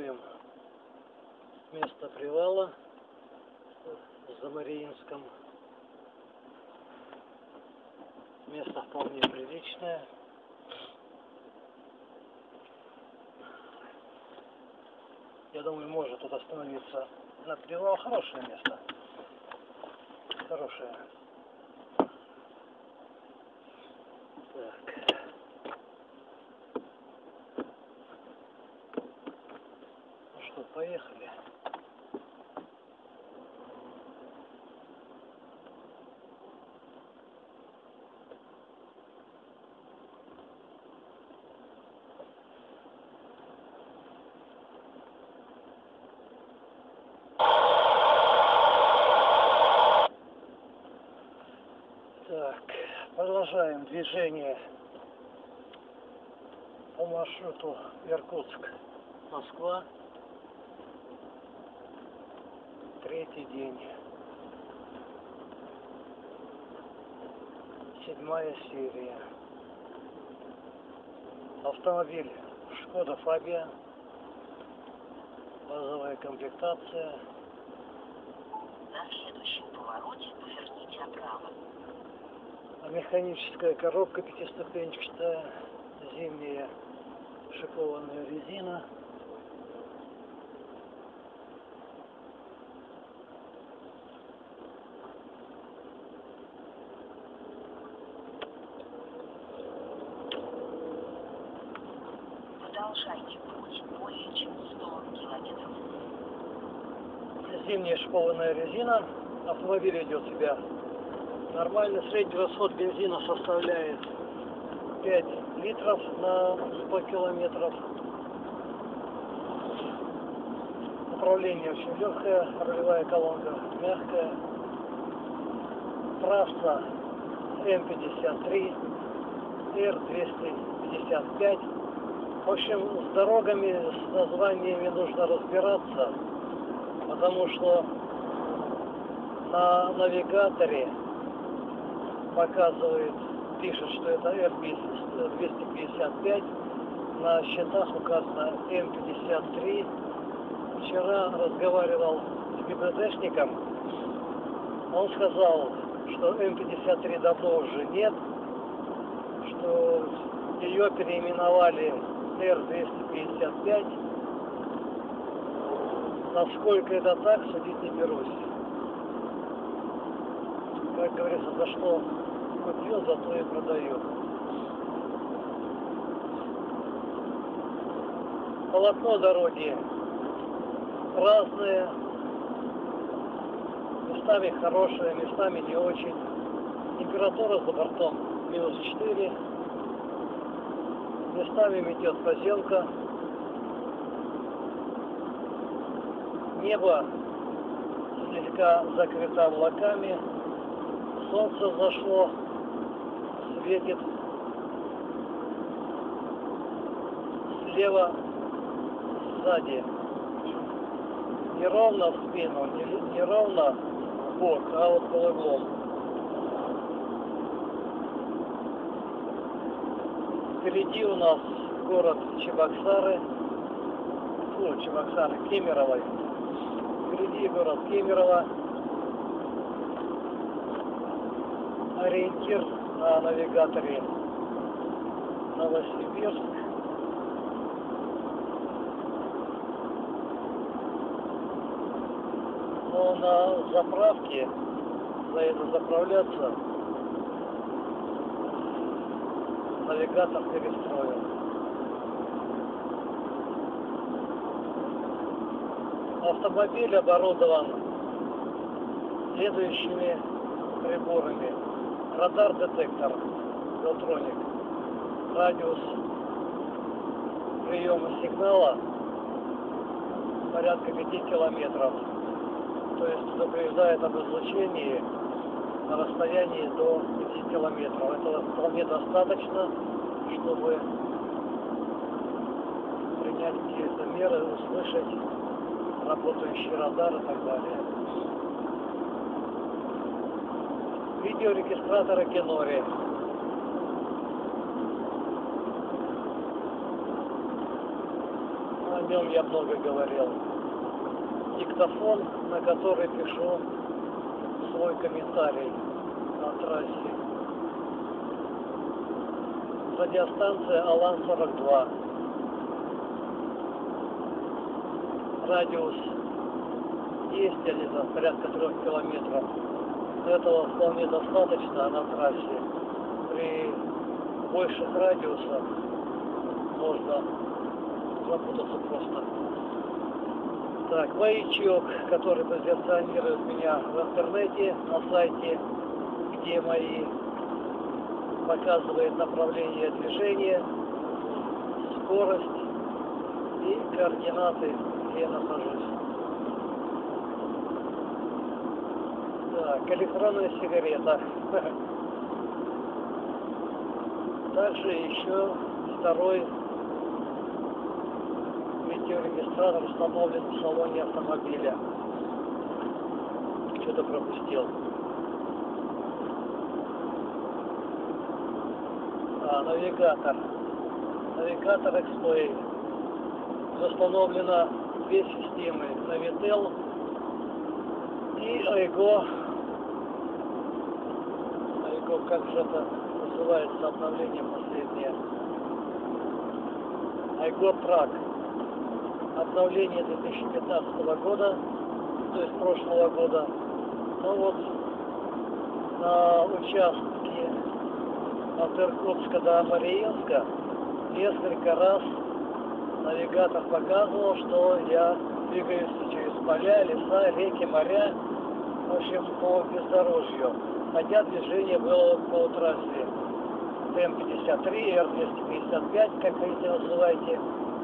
Рисуем место привала в Замариинском. Место вполне приличное. Я думаю, может тут остановиться на привал. Хорошее место. Хорошее. Так. Ну что, поехали. Так, продолжаем движение по маршруту Иркутск-Москва. Третий день. 7-я серия. Автомобиль Шкода Фабия. Базовая комплектация. На следующем повороте поверните направо. Механическая коробка пятиступенчатая, зимняя шипованная резина. Продолжайте путь более чем 100 километров. Зимняя шипованная резина. Автомобиль ведет себя нормально. Средний расход бензина составляет 5 литров на 100 километров. Управление очень легкое, рулевая колонка мягкая. Трасса М53, Р255. В общем, с дорогами, с названиями нужно разбираться, потому что на навигаторе показывает, пишет, что это Р255, на счетах указано М53. Вчера разговаривал с ГИБДДшником, он сказал, что М53 давно уже нет, что ее переименовали Р255. Насколько это так, судить не берусь. Как говорится, за что купил, за то и продаю. Полотно дороги разное, местами хорошее, местами не очень. Температура за бортом -4, местами метет поземка. Небо слегка закрыто облаками, солнце зашло, светит слева, сзади. Не ровно в спину, не ровно в бок, а вот под углом. Впереди у нас город Чебоксары, Кемерово. Впереди город Кемерово. Ориентир на навигаторе Новосибирск. Но на заправке, заеду заправляться, навигатор перестроил. Автомобиль оборудован следующими приборами. Радар-детектор, Белтроник. Радиус приема сигнала порядка 5 километров. То есть предупреждает об излучении на расстоянии до 5 километров. Этого вполне достаточно, чтобы принять какие-то меры, услышать работающий радар и так далее. Видеорегистратора Кинори. нем я много говорил. Диктофон, на который пишу свой комментарий на трассе. Радиостанция Алан-42. Радиус есть, я не знаю, порядка 3 километров. Этого вполне достаточно на трассе. При больших радиусах можно запутаться просто. Так, маячок, который позиционирует меня в интернете, на сайте, где мои показывает направление движения, скорость и координаты, где я нахожусь. Так, электронная сигарета. Также еще второй видеорегистратор установлен в салоне автомобиля. Что-то пропустил. Навигатор. Навигатор X-Play. Установлено две системы. Navitel и Aygo. Aygo, как же это называется, обновление последнее. Aygo Track. Обновление 2015 года, то есть прошлого года. Ну вот на участке от Иркутска до Мариинска несколько раз навигатор показывал, что я двигаюсь через поля, леса, реки, моря, в общем, по бездорожью. Хотя движение было по трассе ТМ-53, Р-255, как вы это называете.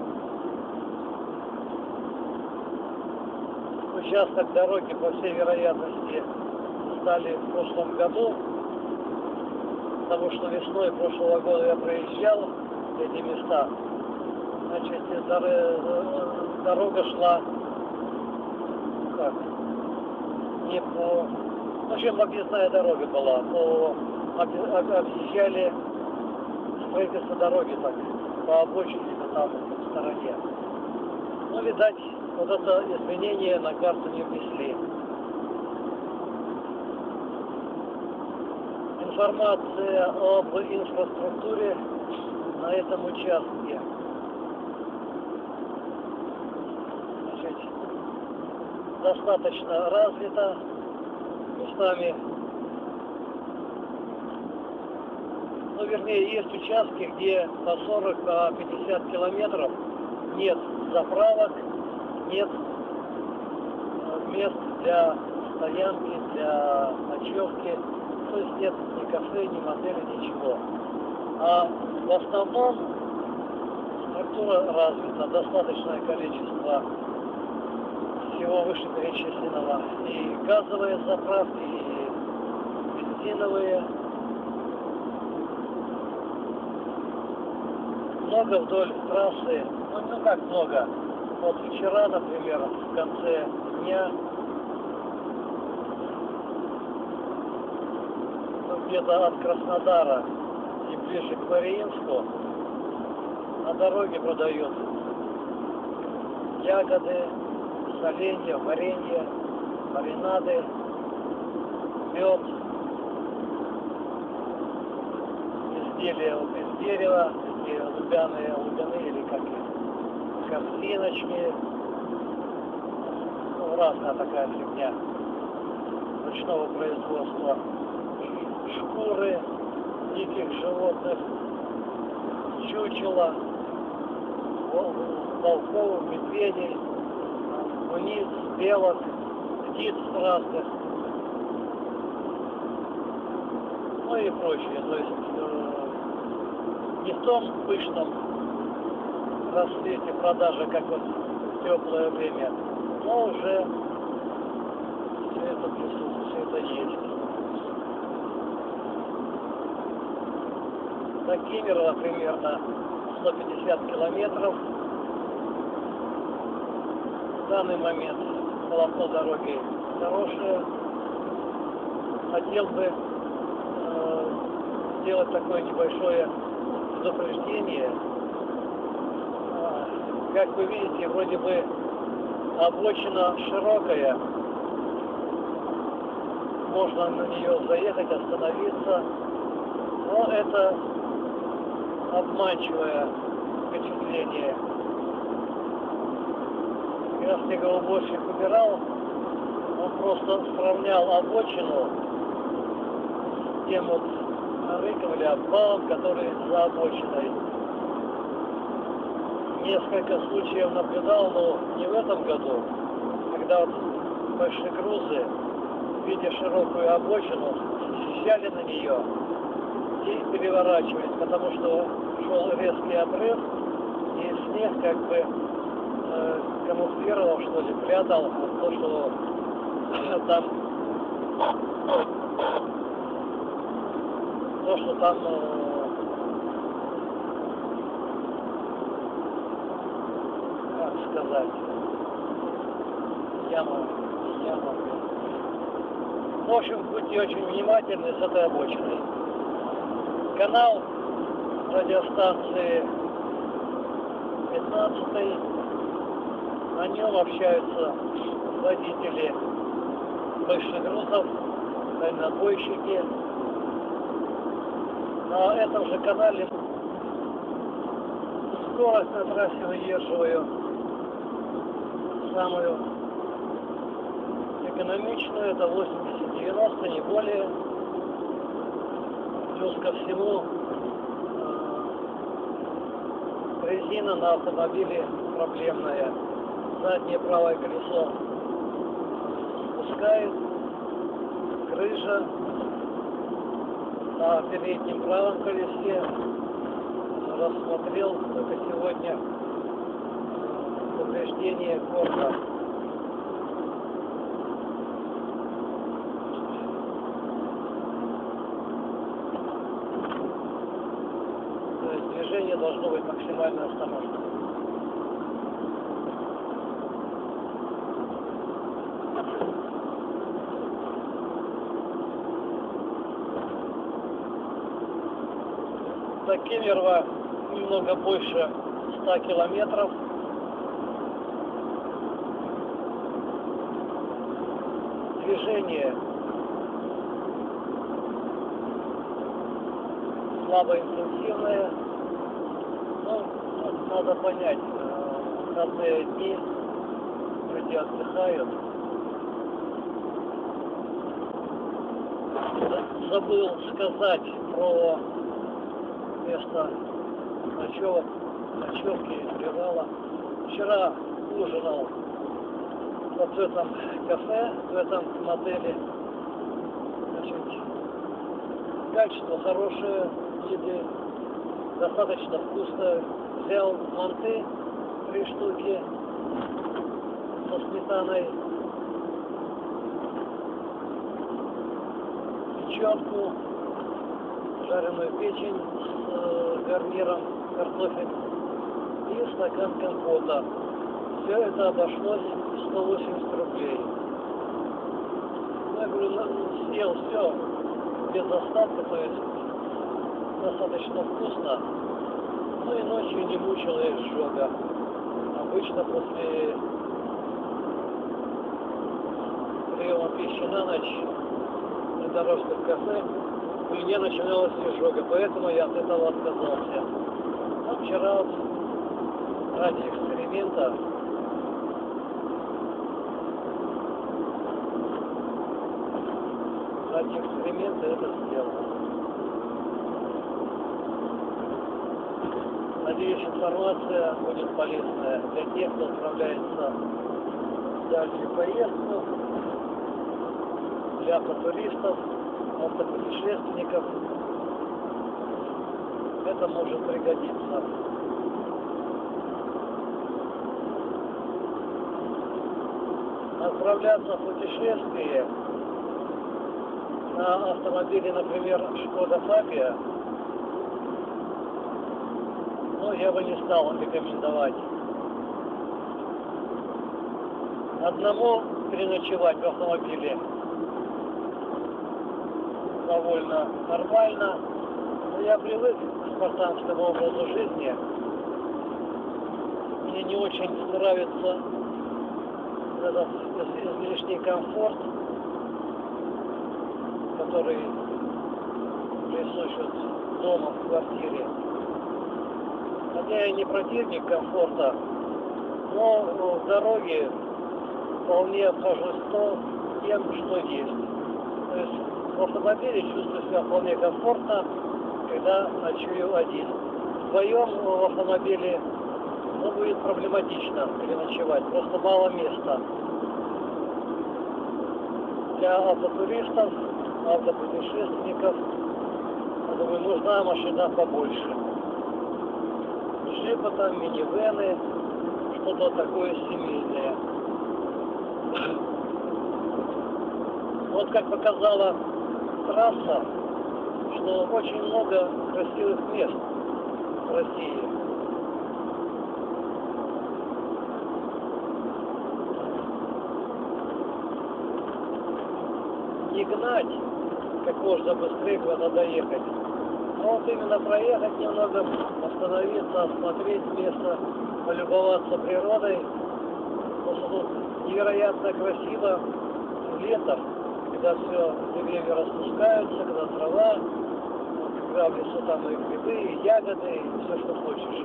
Участок дороги, по всей вероятности, стали в прошлом году, потому что весной прошлого года я проезжал эти места. Значит, дорога шла как? Не по... В общем, объездная дорога была. Объезжали строительство дороги так, по обочине, там, в стороне. Ну, видать, вот это изменение на карту не внесли. Информация об инфраструктуре на этом участке. Значит, достаточно развита местами. Ну, вернее, есть участки, где по 40, по 50 километров нет заправок, нет мест для стоянки, для ночевки. То есть нет ни кафе, ни модели, ничего. А в основном структура развита, достаточное количество всего вышеперечисленного. И газовые заправки, и бензиновые. Много вдоль трассы, ну как много. Вот вчера, например, в конце дня, где-то от Краснодара и ближе к Мариинску, на дороге продают ягоды, соленья, варенье, маринады, мед, изделия вот из дерева, такие лубяные или как их, корзиночки, ну, разная такая фигня ручного производства. Шкуры диких животных, чучела, волков, медведей, куниц, белок, птиц разных, ну и прочее. То есть не в том пышном расцвете продажи, как вот в теплое время, но уже все это присутствует, все это есть. До Кемерово примерно 150 километров. В данный момент полотно дороги хорошее. Хотел бы сделать такое небольшое предупреждение. как вы видите, вроде бы обочина широкая. Можно на нее заехать, остановиться. Но это обманчивое впечатление. Когда снегоуборщик убирал, он просто сравнял обочину с тем вот рыком или обвалом, который за обочиной. Несколько случаев наблюдал, но не в этом году, когда вот большие грузы, видя широкую обочину, съезжали на нее и переворачивались, потому что шел резкий обрыв, и снег как бы камуфлировал, что ли, прятал то, что там как сказать, яма. В общем, будьте очень внимательны с этой обочиной. Канал радиостанции 15, на нем общаются водители больших грузов, дальнобойщики. На этом же канале скорость на трассе выдерживаю самую экономичную, это 80-90, не более. Плюс ко всему резина на автомобиле проблемная. Заднее правое колесо спускает, крыша. На переднем правом колесе рассмотрел только сегодня повреждение корда. То есть движение должно быть максимально осторожным. До Кемерово немного больше 100 километров. Движение слабоинтенсивное. Ну, надо понять, выходные дни люди отдыхают. Забыл сказать про место ночевки и привала. Вчера ужинал вот в этом кафе, в этом мотеле. Значит, качество хорошее, еды, достаточно вкусно. Взял манты 3 штуки со сметаной, печенку, жареную печень с гарниром, картофель и стакан компота. Все это обошлось 180 рублей. Я говорю, съел все без остатка, то есть достаточно вкусно. Ну и ночью не мучила изжога. Обычно после приема пищи на ночь на дорожном кафе у меня начиналась изжога, поэтому я от этого отказался. А вчера вот ради эксперимента это сделал. Надеюсь, информация будет полезная для тех, кто отправляется в дальнюю поездку, для автотуристов, автопутешественников. Это может пригодиться. Отправляться в путешествие на автомобиле, например, Шкода Фабия, но я бы не стал рекомендовать. Одному переночевать в автомобиле довольно нормально, но я привык к спартанскому образу жизни. мне не очень нравится этот излишний комфорт, который присущ дома в квартире. Хотя я не противник комфорта, но в дороге вполне обхожусь тем, что есть. То есть в автомобиле чувствую себя вполне комфортно, когда ночую один. Вдвоем в автомобиле будет проблематично переночевать, просто мало места. Для автотуристов, автопутешественников, я думаю, нужна машина побольше. Джипы там, минивэны, что-то такое семейное. Вот как показала трасса, что очень много красивых мест в России. Не гнать, как можно быстрее куда-то доехать, а вот именно проехать немного, остановиться, осмотреть место, полюбоваться природой. Потому что тут невероятно красиво летом, когда все деревья распускаются, когда трава, когда в лесу там и грибы, и ягоды, и все, что хочешь.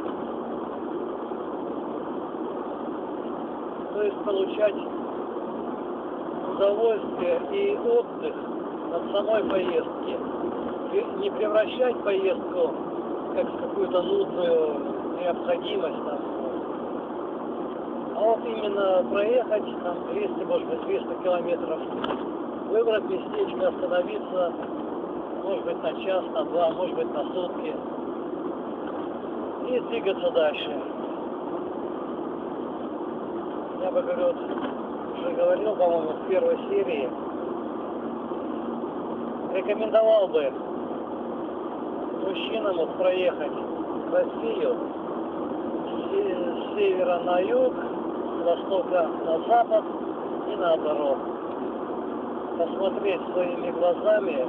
То есть получать удовольствие и отдых от самой поездки. Не превращать поездку как в какую-то нудную необходимость там. А вот именно проехать там 200, может быть 300 километров, выбрать местечко, остановиться, может быть на час, на два, может быть на сутки, и двигаться дальше. Я бы, говорю, вот, уже говорил, по-моему, в первой серии, рекомендовал бы мужчинам вот проехать Россию с севера на юг, с востока на запад и наоборот. Посмотреть своими глазами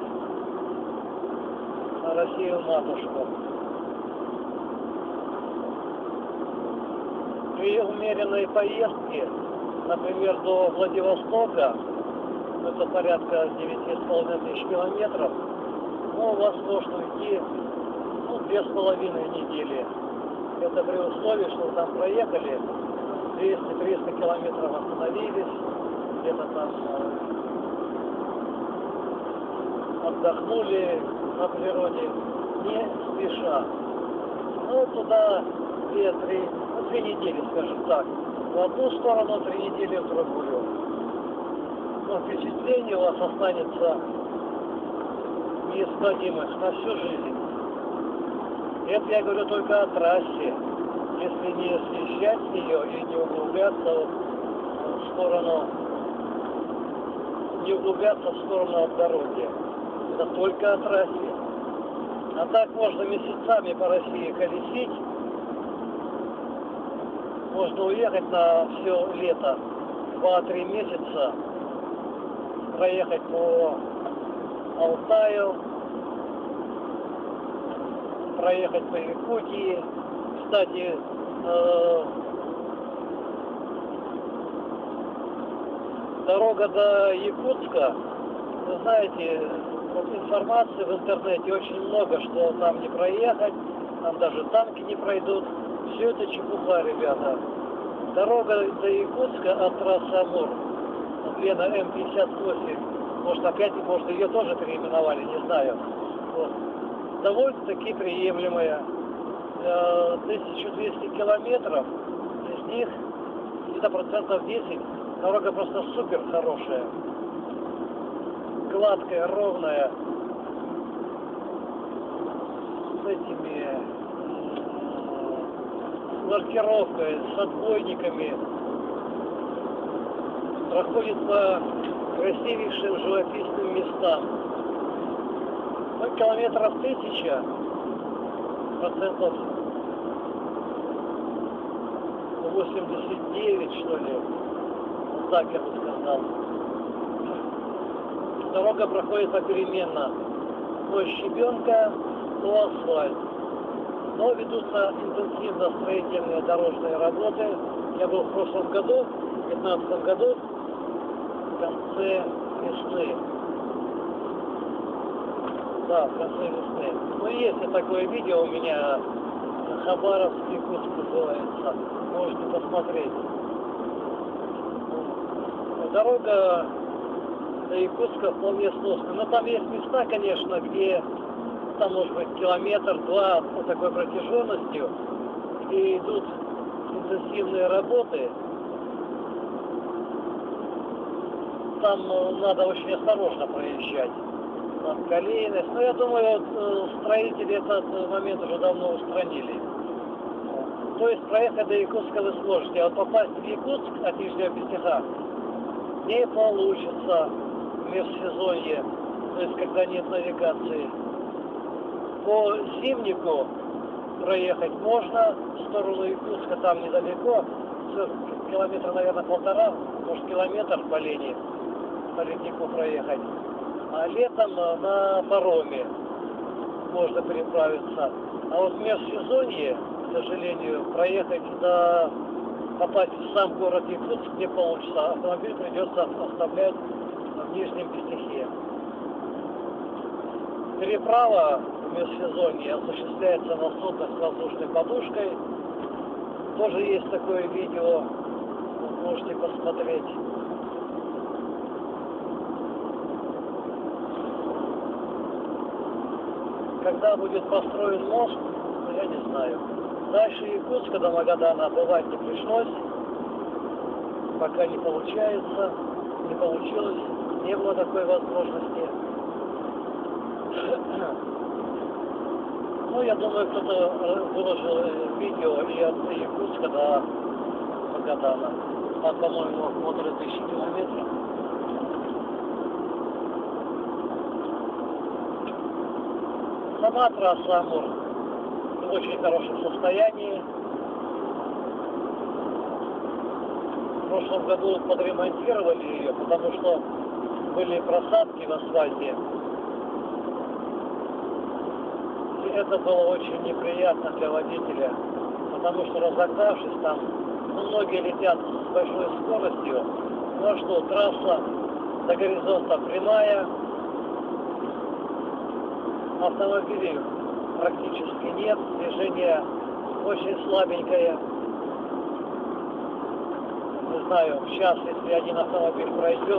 на Россию-матушку. При умеренной поездке, например, до Владивостока, это порядка 9,5 тысяч километров, но у вас может уйти 2,5 недели. Это при условии, что вы там проехали 200-300 километров, остановились, где-то там отдохнули на природе, не спеша. Ну, туда 2 недели, скажем так. В одну сторону, 3 недели в другую. Но впечатление у вас останется неизгладимых на всю жизнь. Это я говорю только о трассе. Если не съезжать с нее и не углубляться в сторону, от дороги. Это только о трассе. А так можно месяцами по России колесить. Можно уехать на все лето, 2-3 месяца, проехать по Алтаю, проехать по Якутии. Кстати, дорога до Якутска, вы знаете, вот информации в интернете очень много, что там не проехать, там даже танки не пройдут. Все это чепуха, ребята. Дорога до Якутска от трассы Амур, Лена М58, может ее тоже переименовали, не знаю. Вот. Довольно-таки приемлемая. 1200 километров, из них где-то процентов 10 дорога просто супер хорошая, гладкая, ровная, с этими маркировкой, с отбойниками, проходит по красивейшим живописным местам. Ну, километров 1000, процентов 89, что ли, вот так я бы сказал. Дорога проходит попеременно, то щебенка, то асфальт. Но ведутся интенсивно строительные дорожные работы. Я был в прошлом году, в 2015 году, в конце весны. Да, в конце весны. Ну, есть и такое видео у меня, Хабаровск, Якутск называется. Можете посмотреть. Дорога до Якутска вполне сносная. Но там есть места, конечно, где там может быть километр-два по такой протяженностью, где идут интенсивные работы. Там надо очень осторожно проезжать. Там колейность. Но я думаю, вот, строители этот момент уже давно устранили. То есть проехать до Якутска вы сможете, а вот попасть в Якутск от Нижнего Пестиха не получится в межсезонье, то есть когда нет навигации. По Зимнику проехать можно в сторону Якутска, там недалеко, километра, наверное, полтора, может километр по линии, по леднику проехать. А летом на пароме можно переправиться. А вот в межсезонье, к сожалению, проехать попасть в сам город Якутск не получится. Автомобиль придется оставлять в Нижнем Пестихе. Переправа в межсезонье осуществляется на суднах с воздушной подушкой. Тоже есть такое видео, можете посмотреть. Когда будет построен мост, я не знаю. Дальше Якутска до Магадана бывать не пришлось. Пока не получается, не получилось, не было такой возможности. Ну, я думаю, кто-то выложил видео и от Якутска до Магадана. Там, по-моему, 1500 километров. Сама трасса Амур в очень хорошем состоянии. В прошлом году подремонтировали ее, потому что были просадки в асфальте. И это было очень неприятно для водителя, потому что разогнавшись там, многие летят с большой скоростью. Ну а что, трасса до горизонта прямая, автомобилей практически нет, движение очень слабенькое. Не знаю, в час, если один автомобиль пройдет,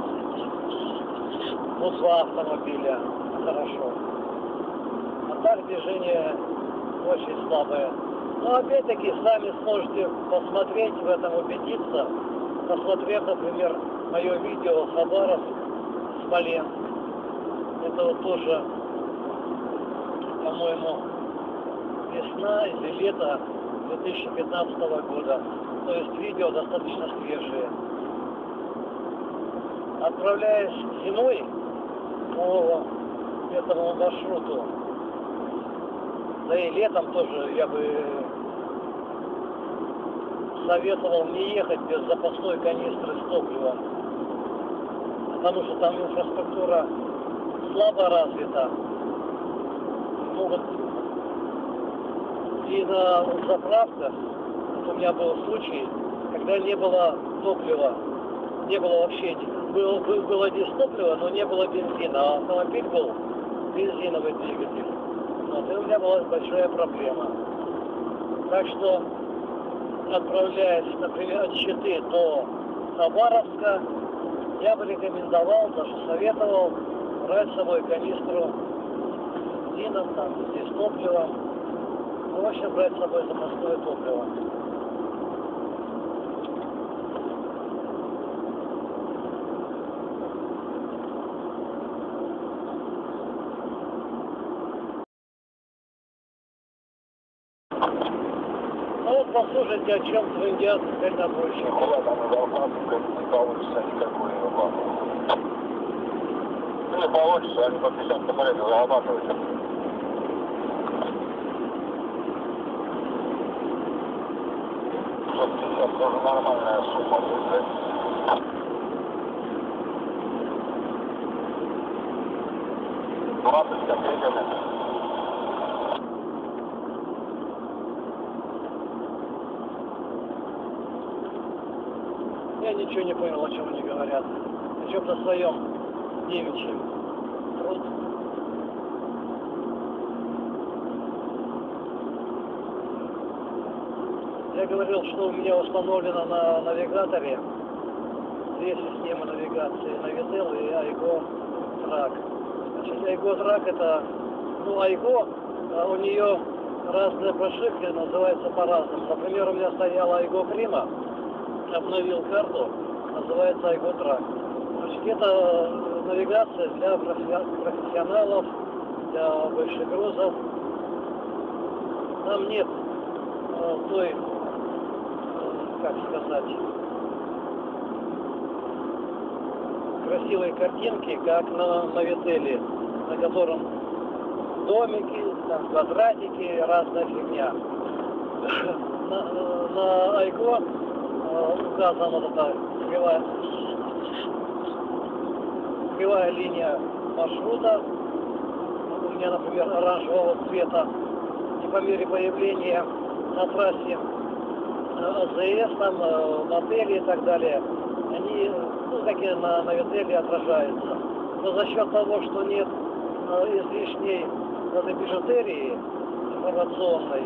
ну, два автомобиля, хорошо. А так движение очень слабое. Но опять-таки сами сможете посмотреть, в этом убедиться, посмотрев, например, мое видео Хабаровск, Смоленск. Это вот тоже, по-моему, весна или лето 2015 года. То есть видео достаточно свежие. Отправляясь зимой по этому маршруту, да и летом тоже я бы советовал не ехать без запасной канистры с топливом, потому что там инфраструктура слабо развита. Могут и на заправках, у меня был случай, когда не было топлива, не было вообще, было дистопливо, но не было бензина, а автомобиль был бензиновый двигатель. Вот, и у меня была большая проблема. Так что, отправляясь, например, от Читы до Хабаровска, я бы рекомендовал, даже советовал брать с собой канистру с бензином, там, с топливом. Ну, в общем, брать с собой запасное топливо. Ну вот послушайте, о чем трындят дальнобойщики. Куда там зарплату не получится никакой зарплаты. Не получится, они по 50 лет зарабатывают. Сейчас тоже нормальная сумма будет. 20 копейками. ничего не понял, о чем они говорят. О чем-то своем девичьем. Труд. Я говорил, что у меня установлено на навигаторе две системы навигации, Navitel и Aygo Track. Значит, Aygo Track это, ну, Aygo, у нее разные прошивки, называются по-разному. Например, у меня стояла Aygo Prima, обновил карту, называется Aygo Track. Значит, это навигация для профессионалов, для больших грузов. Там нет той, как сказать, красивой картинки, как на Navitel, на котором домики, там квадратики, разная фигня. На Aygo указана вот эта кривая линия маршрута. У меня, например, оранжевого цвета. И по мере появления на трассе АЗС, там, модели и так далее, они, ну, такие на Navitel отражаются. Но за счет того, что нет излишней этой бижутерии информационной,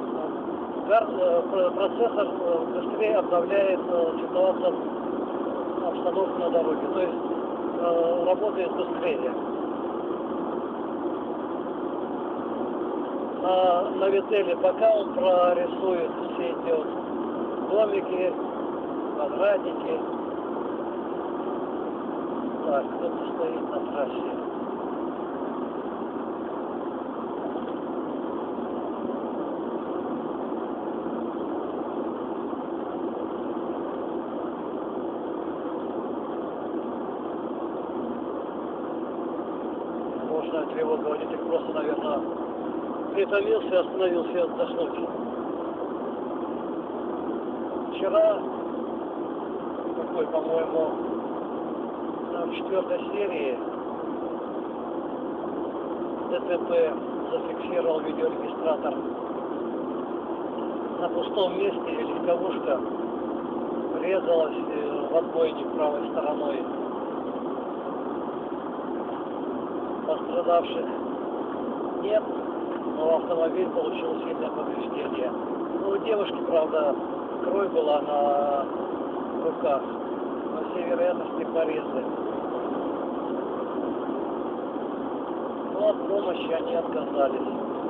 процессор быстрее обновляет ситуацию, обстановку на дороге. То есть работает быстрее. На Navitel, пока он прорисует все эти вот домики, квадратики. Так, кто-то стоит на трассе. Можно тревога водитель просто, наверное, притомился и остановился отдохнуть. Вчера, какой, по-моему, в 4-й серии ДТП зафиксировал видеорегистратор. На пустом месте легковушка врезалась в отбойник правой стороной. Пострадавших нет, но автомобиль получил сильное повреждение. Ну, у девушки, правда, кровь была на руках, по всей вероятности порезы. Но от помощи они отказались.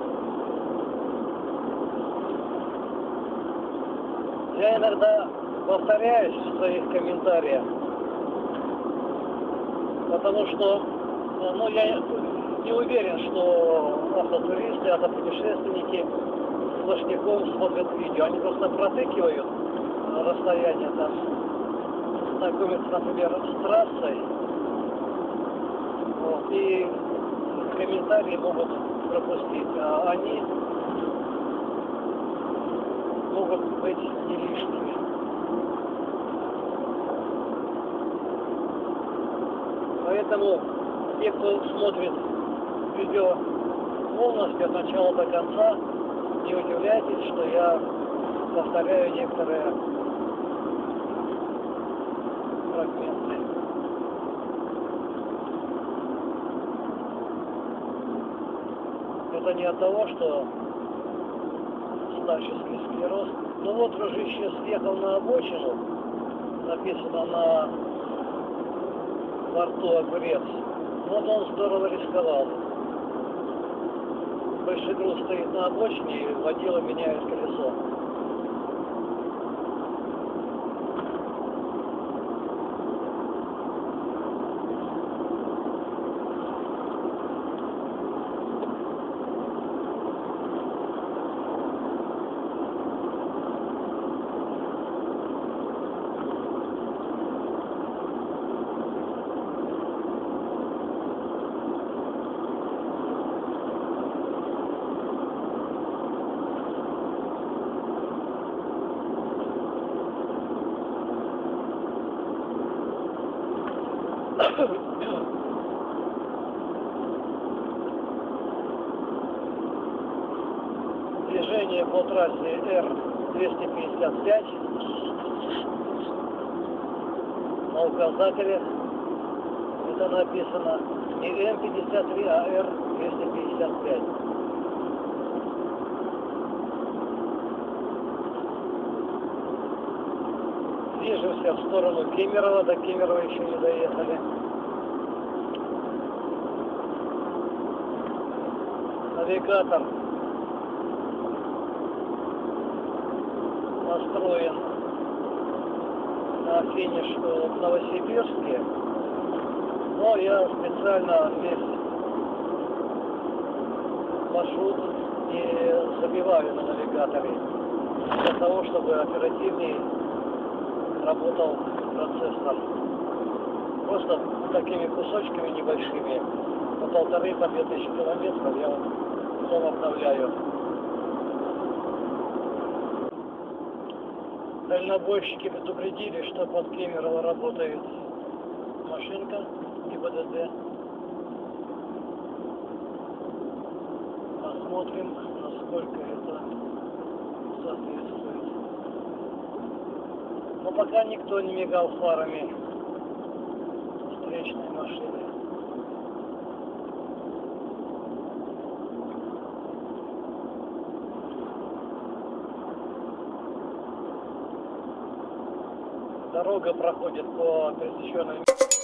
Я иногда повторяюсь в своих комментариях, потому что, ну, я не уверен, что автотуристы, автопутешественники сплошняком смотрят видео. Они просто протыкивают расстояние, там, знакомятся, например, с трассой, вот, и комментарии могут пропустить, а они могут быть не лишними. Поэтому те, кто смотрит видео полностью от начала до конца, не удивляйтесь, что я повторяю некоторые фрагменты. Это не от того, что старческий склероз. Ну вот, дружище съехал на обочину, написано на борту огурец. Вот он здорово рисковал. Большой груз стоит на обочине, и водила меняет колесо. Движение по трассе Р-255. на указателе это написано не М53, а Р255. Движемся в сторону Кемерово, до Кемерово еще не доехали. Навигатор настроен на финиш в Новосибирске, но я специально весь маршрут не забиваю на навигаторе для того, чтобы оперативнее работал процессор. Просто такими кусочками небольшими, по 1500-2000 километров я потом обновляю. Дальнобойщики предупредили, что под Кемерово работает машинка ГИБДД. Посмотрим, насколько это соответствует. Но пока никто не мигал фарами встречной машины. Дорога проходит по пересеченной.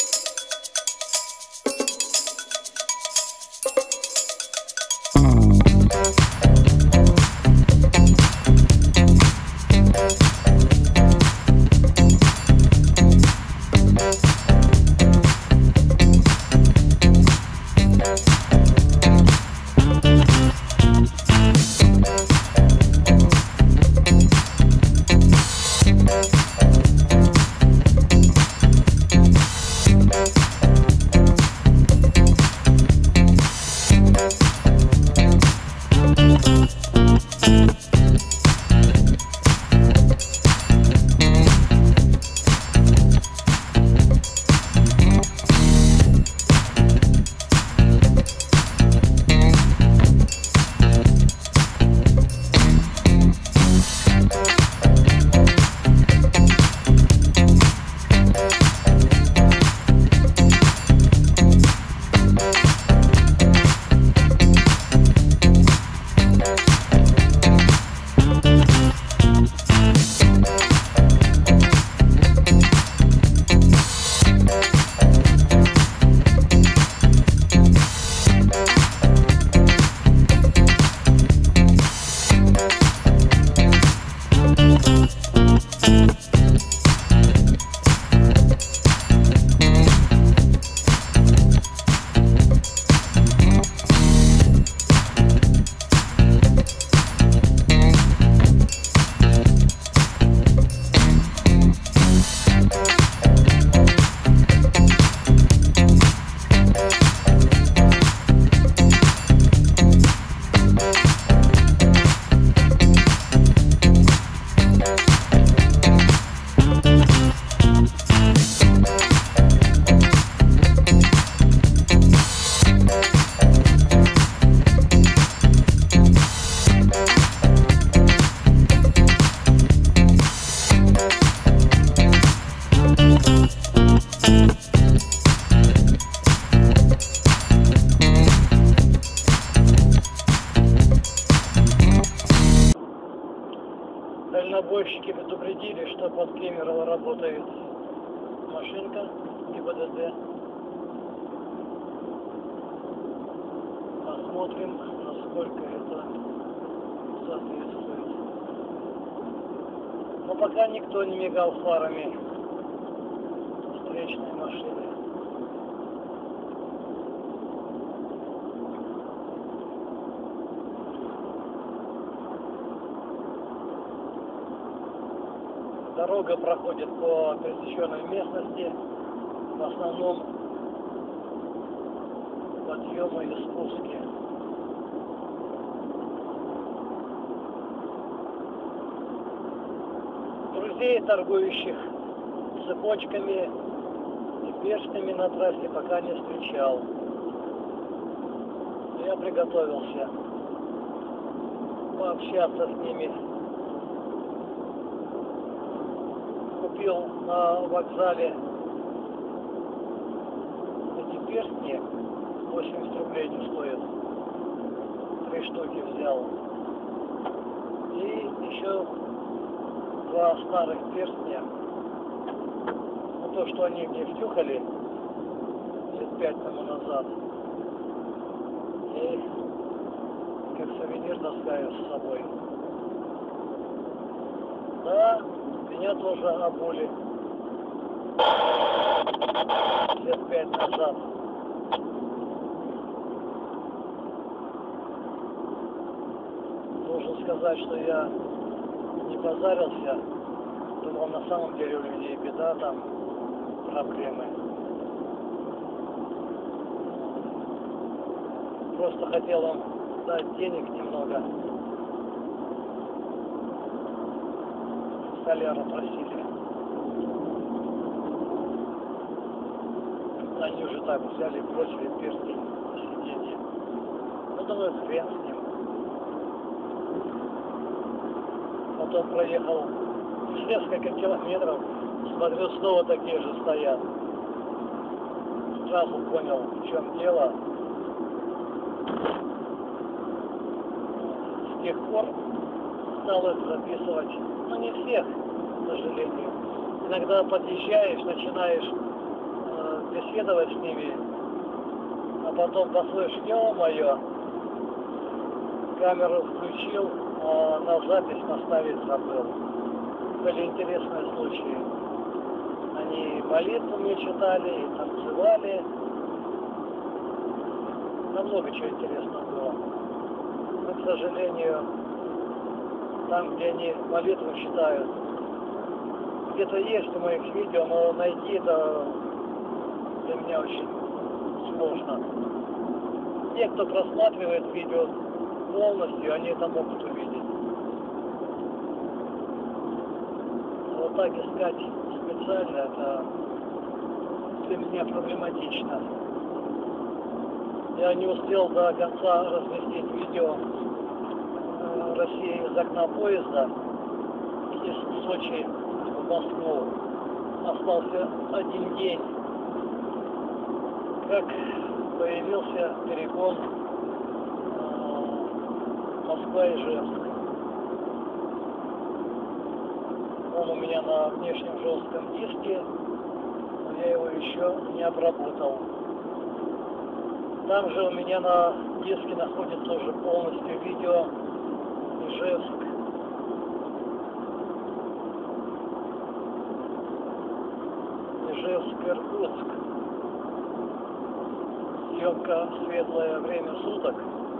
Дальнобойщики предупредили, что под Кемерово работает машинка ГИБДД. Посмотрим, насколько это соответствует. Но пока никто не мигал фарами встречной машины. Дорога проходит по пересеченной местности, в основном подъемы и спуски. Друзей, торгующих цепочками и бешеными на трассе, пока не встречал. Я приготовился пообщаться с ними. Купил на вокзале перстни, 80 рублей не стоит. 3 штуки взял. И еще 2 старых перстня. Ну, то, что они мне втюхали лет 5 тому назад. И как сувенир таскаю с собой. Да, меня тоже обули лет 5 назад. Должен сказать, что я не позарился. Думал, на самом деле у людей беда, там проблемы. Просто хотел им дать денег немного. Соляра просили. Они уже так взяли, бросили перстень на сиденье. Ну, думаю, хрен с ним. Потом проехал несколько километров, смотрю, снова такие же стоят. Сразу понял, в чем дело. С тех пор стал их записывать. Ну, не всех, к сожалению. Иногда подъезжаешь, начинаешь беседовать с ними, а потом послышишь, ё-моё, камеру включил, а на запись поставить забыл. Были интересные случаи. Они молитву мне читали, и танцевали. Там много чего интересного было. Но, к сожалению, там, где они молитву читают, где-то есть у моих видео, но найти это для меня очень сложно. Те, кто просматривает видео полностью, они это могут увидеть. Вот так искать специально, это для меня проблематично. Я не успел до конца разместить видео России из окна поезда из Сочи в Москву. Остался один день, как появился перегон Москва-Ижевск. Он у меня на внешнем жестком диске, но я его еще не обработал. Там же у меня на диске находится уже полностью видео Ижевск. Ижевск-Иркутск. Съемка в светлое время суток.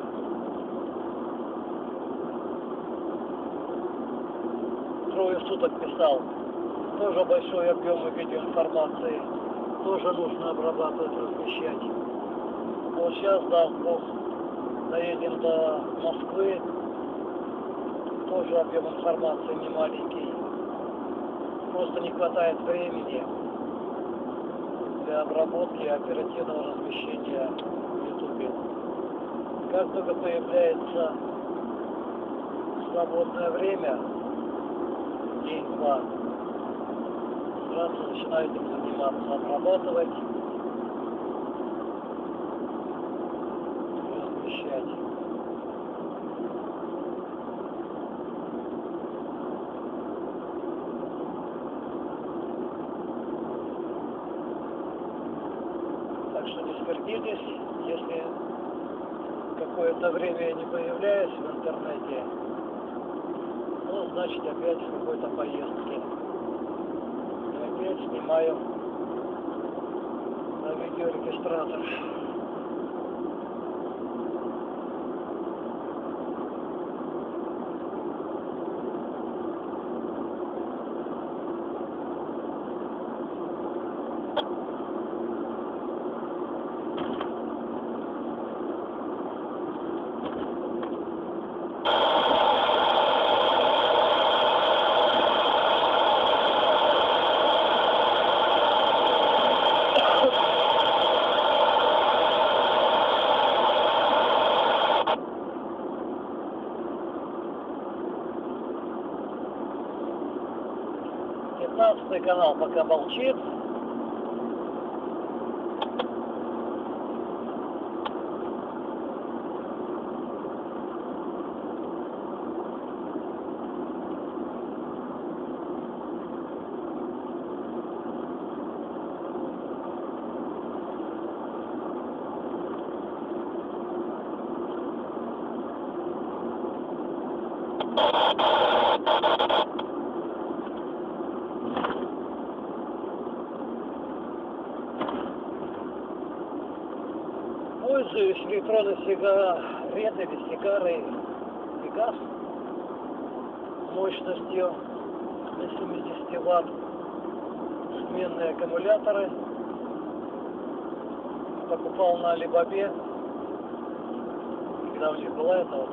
Трое суток писал. Тоже большой объем видеоинформации. Тоже нужно обрабатывать, размещать. Вот сейчас, даст Бог, доедем до Москвы. Тоже объем информации не маленький. Просто не хватает времени для обработки и оперативного размещения в YouTube. Как только появляется свободное время, день-два, сразу начинаю этим заниматься, обрабатывать, размещать. Так что не сердитесь, если какое-то время я не появляюсь в интернете, ну, значит, опять в какой-то поездке. И опять снимаю на видеорегистратор. Канал пока молчит. Пользуюсь электронной сигаретой или сигарой Пегас мощностью до 70 Вт. Сменные аккумуляторы. Покупал на Алибабе, когда у них было это вот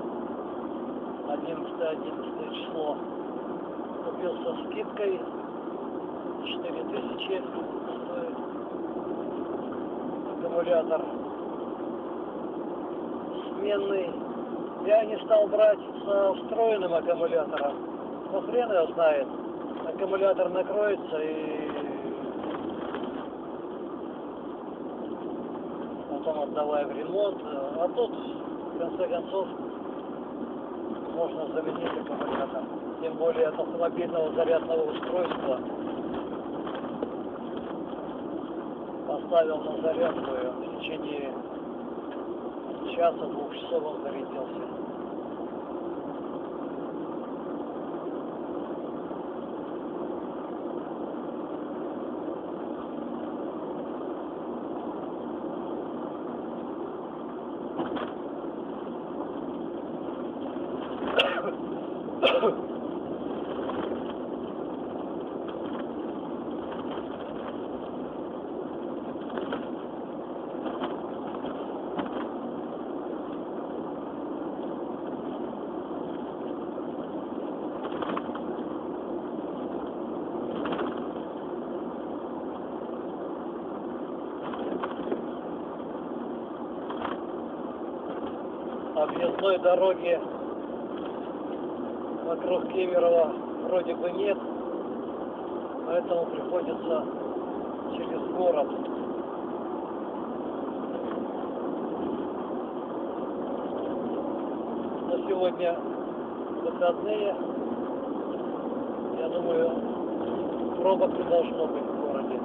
11 число. Купил со скидкой 4000 стоит аккумулятор сменный. Я не стал брать со встроенным аккумулятором. Но хрен его знает. Аккумулятор накроется и потом отдавай в ремонт. А тут, в конце концов, можно заменить аккумулятор. Тем более от автомобильного зарядного устройства. Поставил на зарядку, и он в течение часа-двух часов он зарядился. Объездной дороги вокруг Кемерово вроде бы нет, поэтому приходится через город. Но сегодня выходные, я думаю, пробок не должно быть в городе.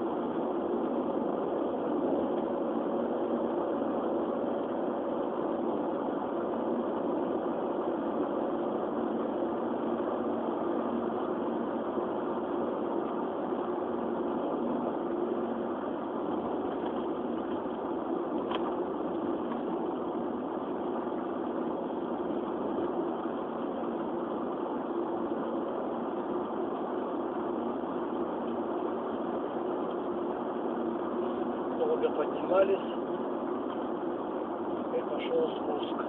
Долго поднимались, и пошел спуск.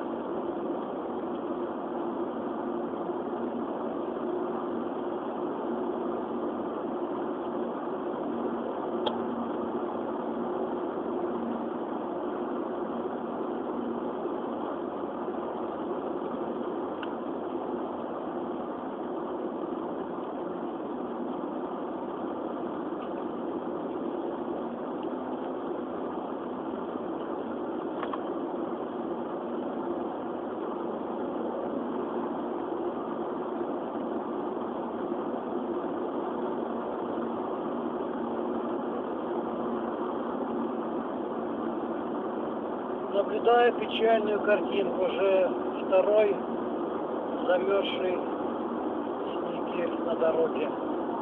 Наблюдаю печальную картинку. Уже второй замерзший снегирь на дороге.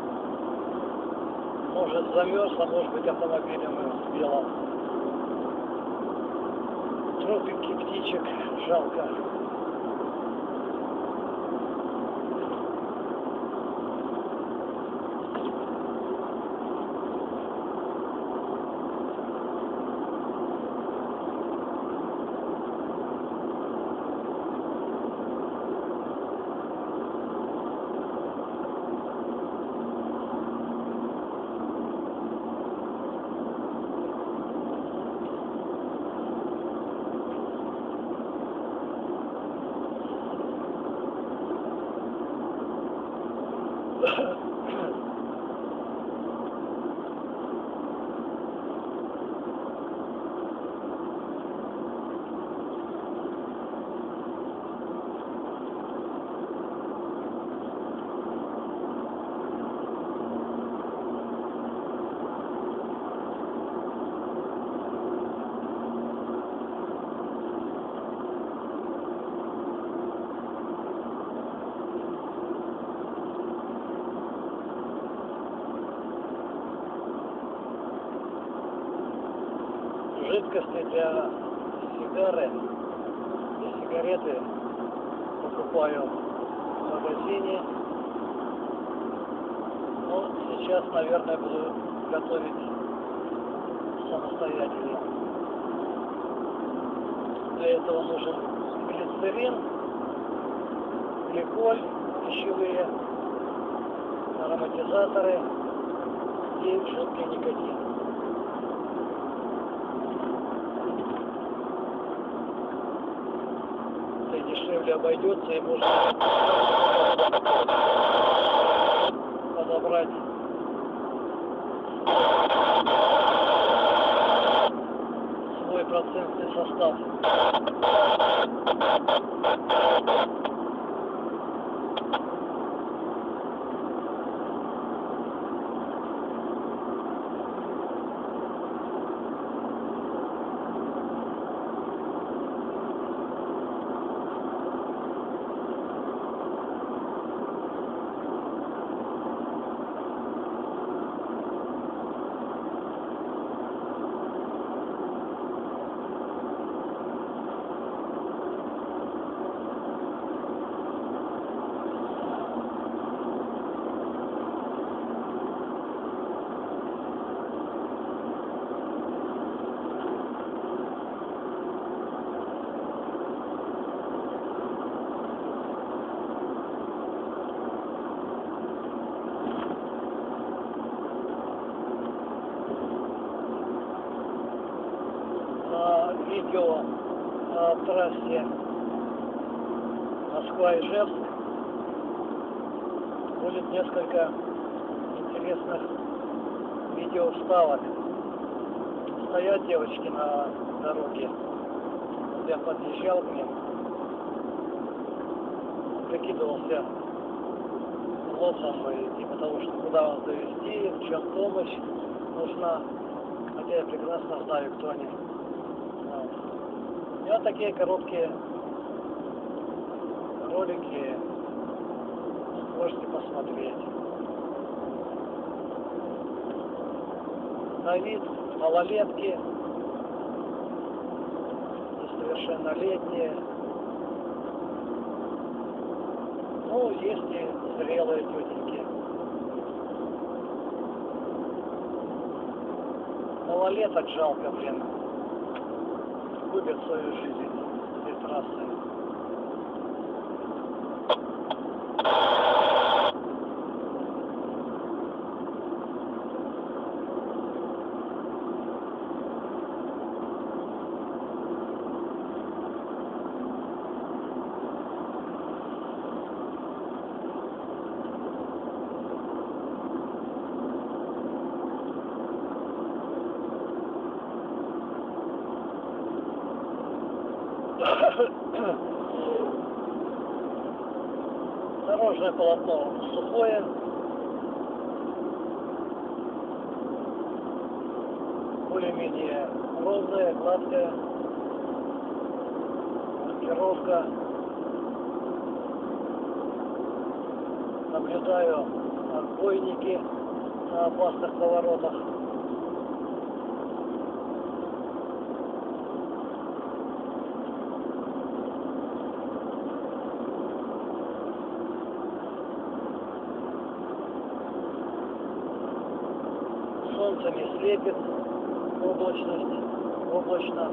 Может замерз, а может быть автомобилем и сбило. Трупики птичек жалко. Жидкости для сигары и сигареты покупаю в магазине. Но сейчас, наверное, буду готовить самостоятельно. Для этого нужен глицерин, гликоль, пищевые, ароматизаторы и жидкий никотин. Это дешевле обойдется, и можно подобрать свой процентный состав. Видео о трассе Москва-Ижевск будет несколько интересных видео вставок. Стоят девочки на дороге. Я подъезжал к ним, прикидывался лоцом и типа того, что куда вас довезти, в чем помощь нужна. Хотя я прекрасно знаю, кто они. И вот такие короткие ролики можете посмотреть. На вид малолетки, несовершеннолетние. Ну, есть и зрелые тетеньки. Малолеток жалко, блин. Губят свою жизнь этой трассы. Дорожное полотно сухое. Более-менее ровное, гладкое. Маркировка. Наблюдаю отбойники на опасных поворотах. Солнце не слепит, облачно.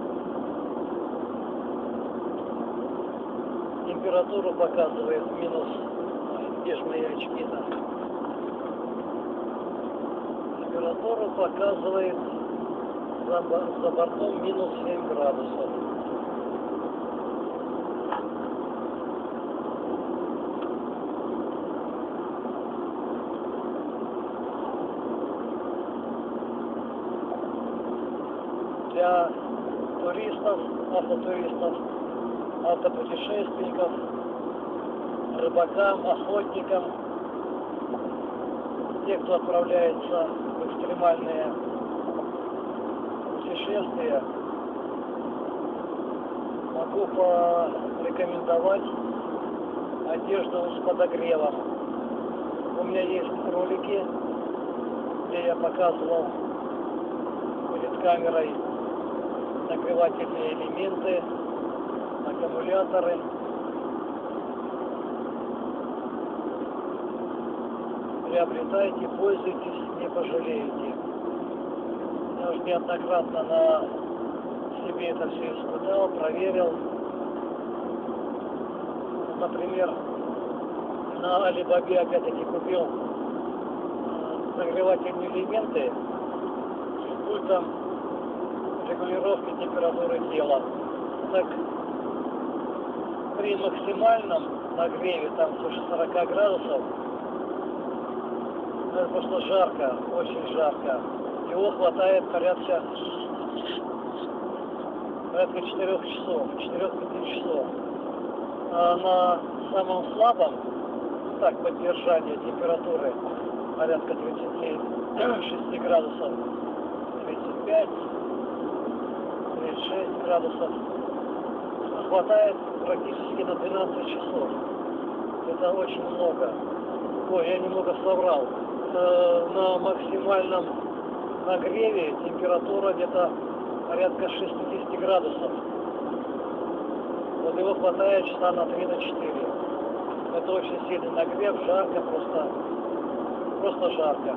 Температуру показывает минус, где же мои очки-то? Температуру показывает за бортом минус 7 градусов. Для туристов, автотуристов, автопутешественников, рыбакам, охотникам, те, кто отправляется в экстремальные путешествия, могу порекомендовать одежду с подогревом. У меня есть ролики, где я показывал перед камерой нагревательные элементы, аккумуляторы. Приобретайте, пользуйтесь, не пожалеете. Я уже неоднократно на себе это все испытал, проверил. Например, на Алибабе опять-таки купил нагревательные элементы с пультом регулировки температуры тела. Так при максимальном нагреве, там свыше 40 градусов, это просто жарко, очень жарко. Его хватает порядка 4 часов, 4-5 часов. А на самом слабом, так, поддержание температуры порядка 36 градусов, 35, 36 градусов, хватает практически на 12 часов. Это очень много. Ой, я немного соврал. На максимальном нагреве температура где-то порядка 60 градусов. Вот его хватает часа на 3-4. Это очень сильный нагрев, жарко, просто жарко.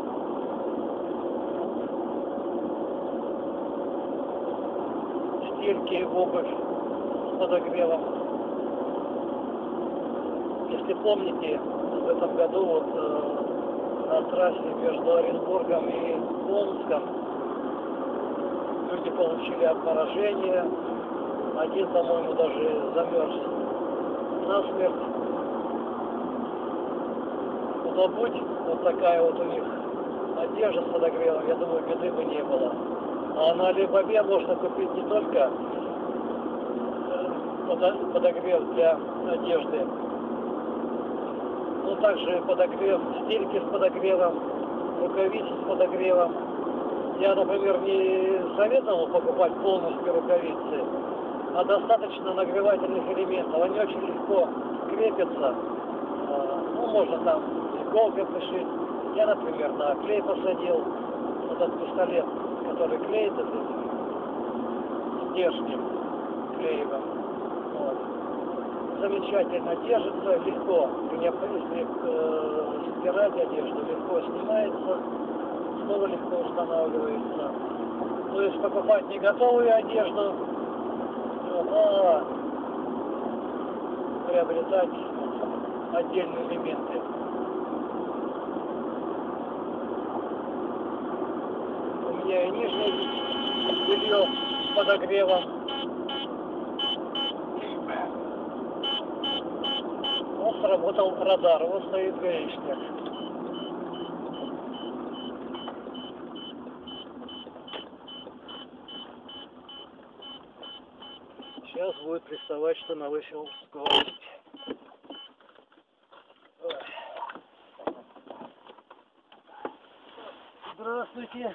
Стельки, обувь с подогревом. Если помните, в этом году вот на трассе между Оренбургом и Омском люди получили обморожение. Один, по-моему, даже замерз насмерть. Ну, будь вот такая вот у них одежда с подогревом, я думаю, беды бы не было. А на Алибабе можно купить не только подогрев для одежды, но также подогрев, стельки с подогревом, рукавицы с подогревом. Я, например, не советовал покупать полностью рукавицы, а достаточно нагревательных элементов. Они очень легко крепятся. Ну, можно там иголкой пришить. Я, например, на клей посадил этот пистолет, который клеит стержнем клеевым. Вот. Замечательно держится, легко. При необходимости стирать одежду, легко снимается, снова легко устанавливается. То есть покупать не готовую одежду, а приобретать отдельные элементы. У меня и нижнее белье с подогревом. Вот сработал радар, вот стоит гаишник. Сейчас будет приставать, что навысил скорость. Здравствуйте.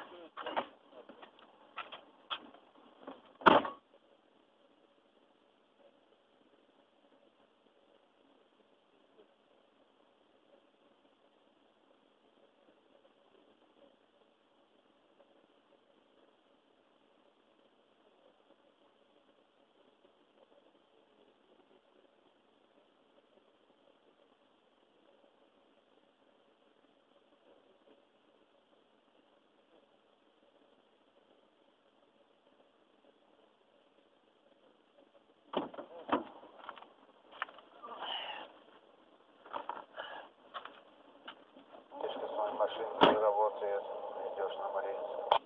Ты что, своей машиной работает, идешь на Мариинск.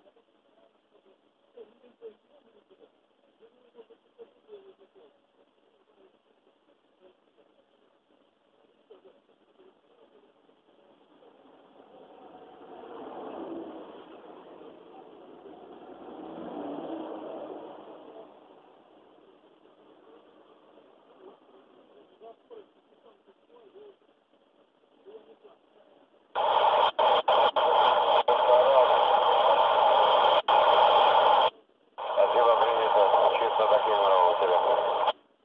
Спасибо, принято. Чисто так и нравится.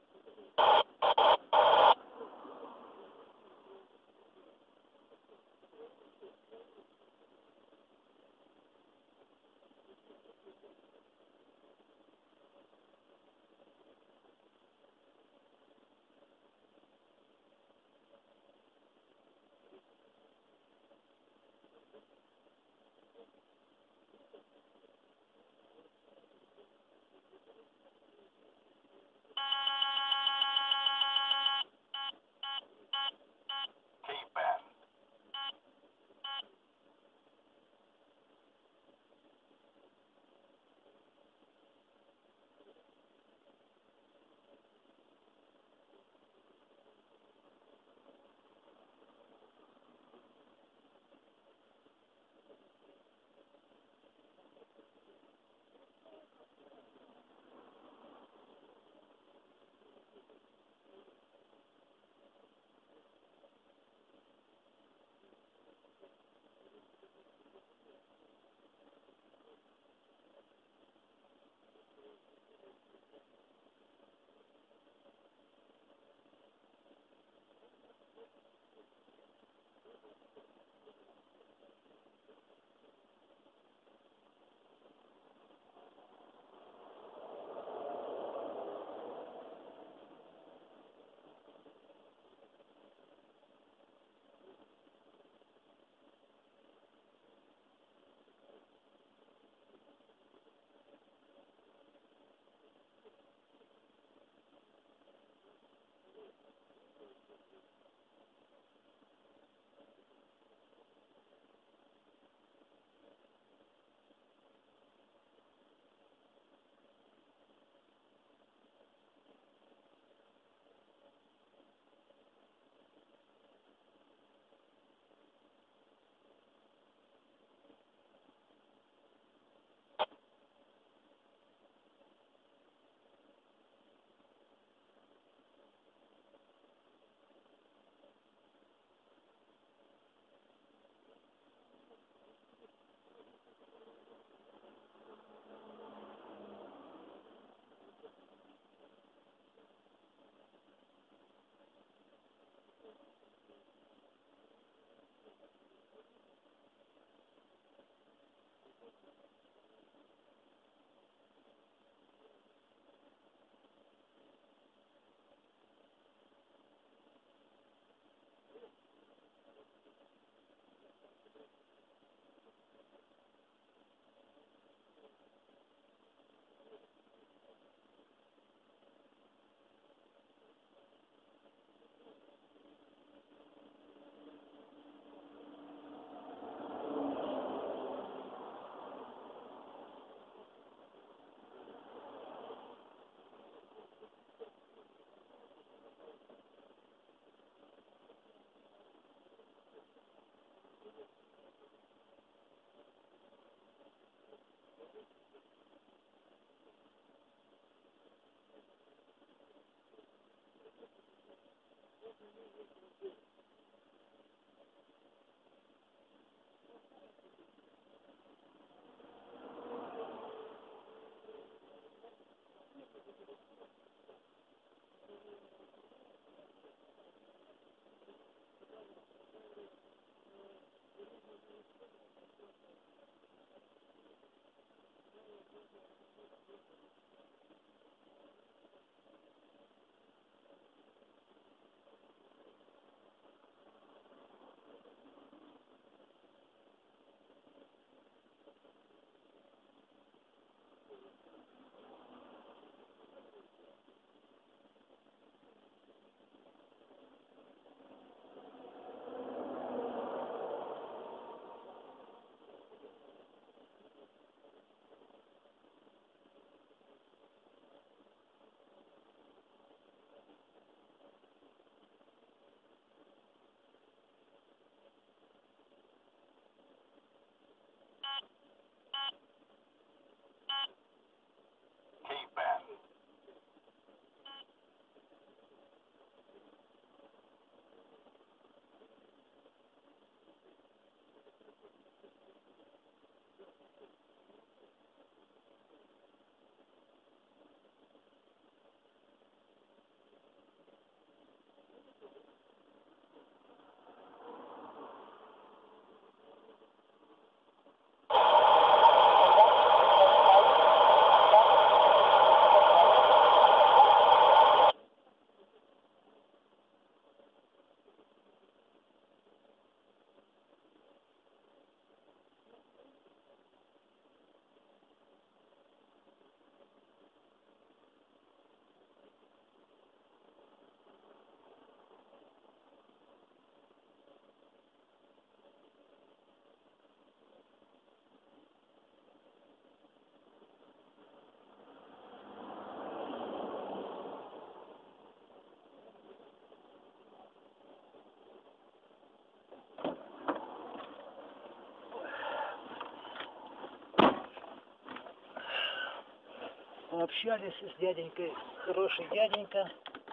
Пообщались с дяденькой, хороший дяденька.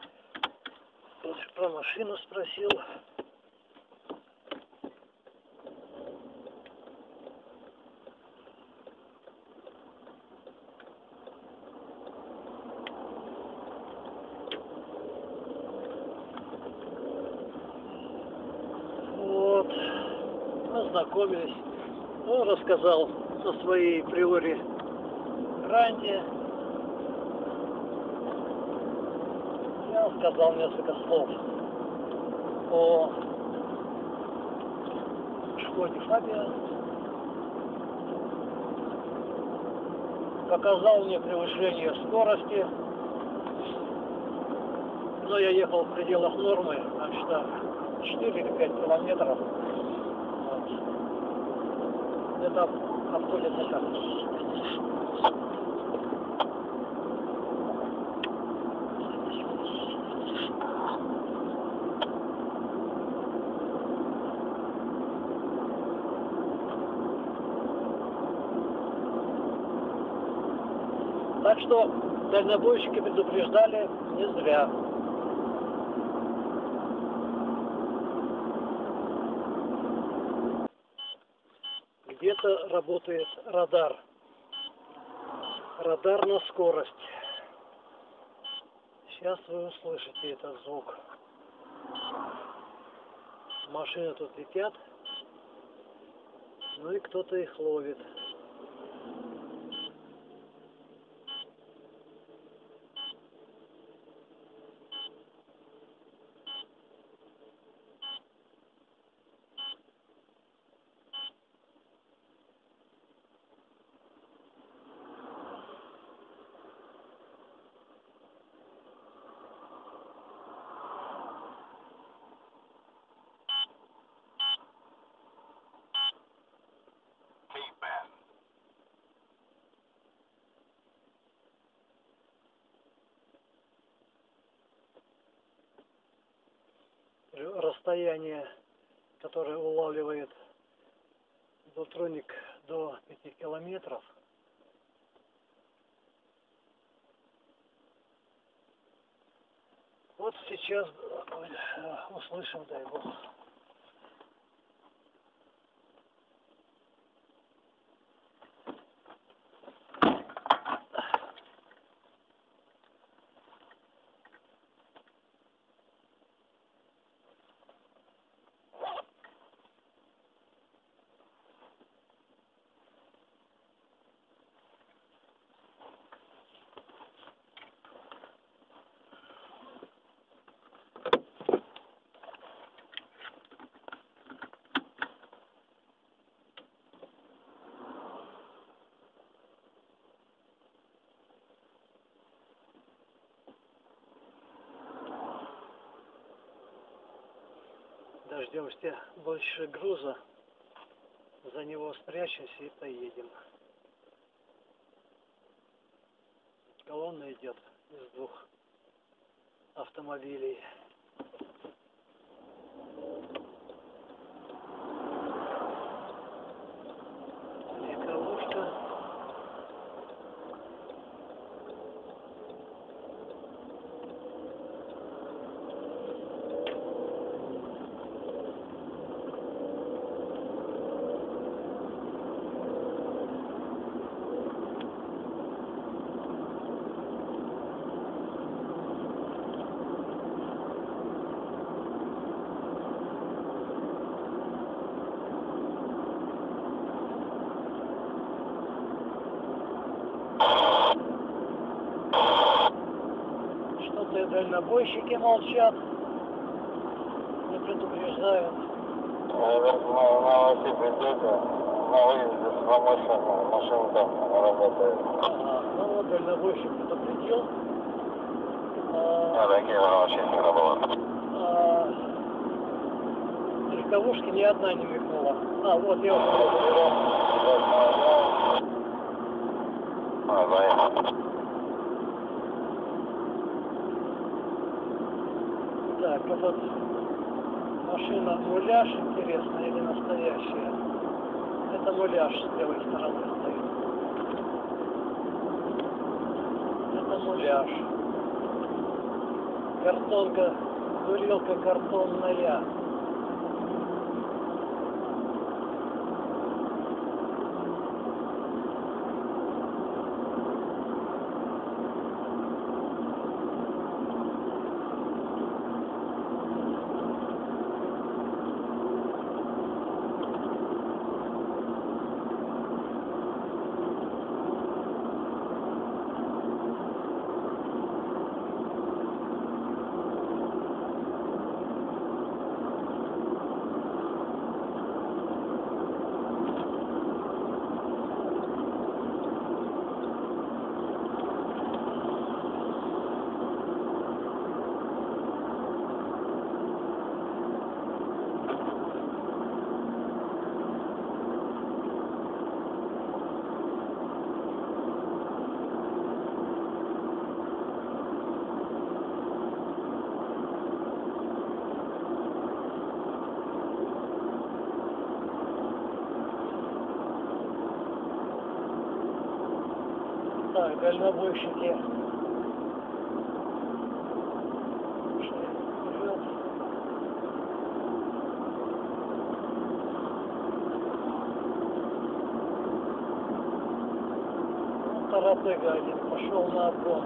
Про машину спросил. Вот, ознакомились. Он рассказал о своей приоре Гранде. Я сказал несколько слов о Шкоде Фабия. Показал мне превышение скорости, но я ехал в пределах нормы, значит, 4 или 5 километров. Вот. Это обходится как? Так что дальнобойщики предупреждали не зря. Где-то работает радар. Радар на скорость. Сейчас вы услышите этот звук. Машины тут летят. Ну и кто-то их ловит. Расстояние, которое улавливает Бултроник, до 5 километров. Вот сейчас услышим, дай бог. Дождемся больше груза, за него спрячемся и поедем. Колонна идет из 2 автомобилей. Легковушка. Что-то дальнобойщики молчат, не предупреждают. На оси придете, на выезде с промышленной машины там работает. Ага, ну вот дальнобойщик предупредил. Такие очень не работают. Легковушки ни одна не мигнула. Вот я Заехал. Так, этот машина муляж, интересно, или настоящая? Это муляж с левой стороны стоит. камуляж. Картонка, турелка картонная. Так, дальнобойщики. Таратыга один пошел на обгон.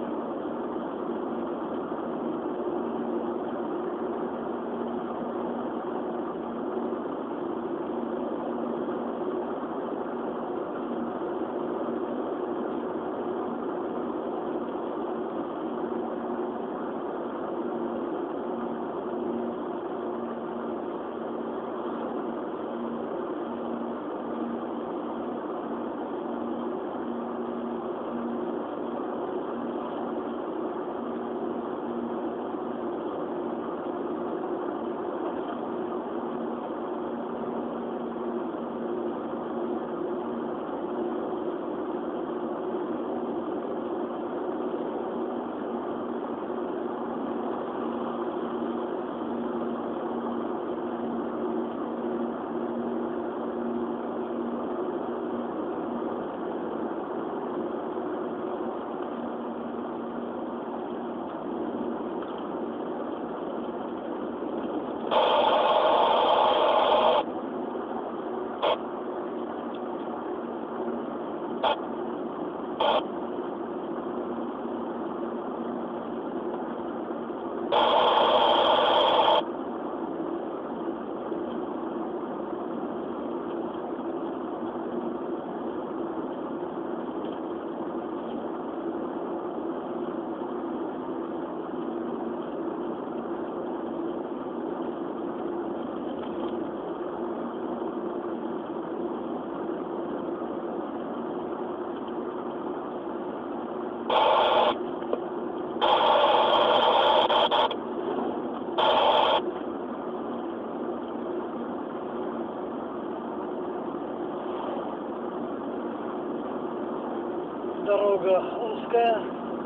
Дорога узкая.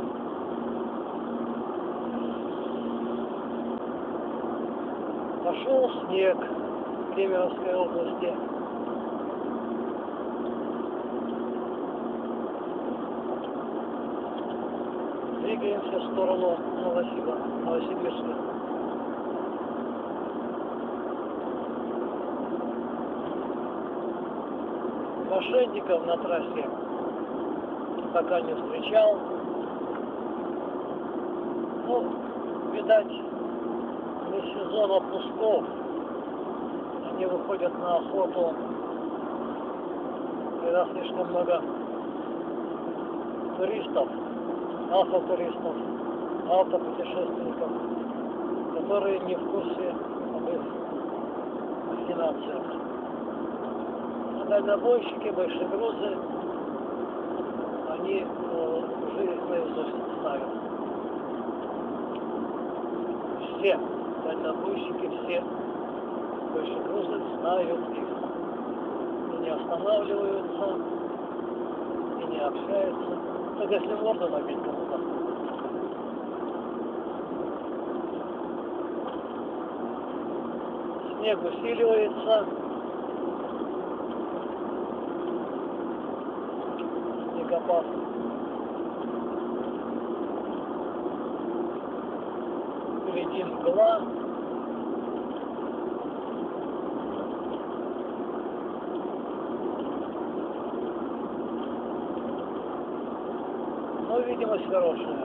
Пошел снег в Кемеровской области. Двигаемся в сторону Новосибирска. Мошенников на трассе пока не встречал. Ну, видать, не сезон отпусков. Они выходят на охоту, когда слишком много туристов, автотуристов, автопутешественников, которые не в курсе об их махинациях. А дальнобойщики, большие грузы, они уже их наизусть ставят. Все дальнобойщики, все большие грузы знают их. И не останавливаются, и не общаются. Только если морду набить кому-то. Снег усиливается. Снегопад. была. Но видимость хорошая.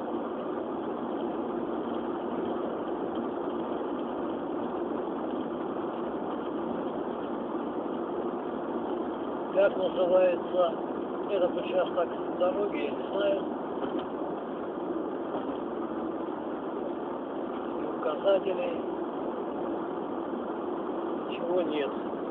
Как называется этот участок дороги, я не знаю. И указателей ничего нет.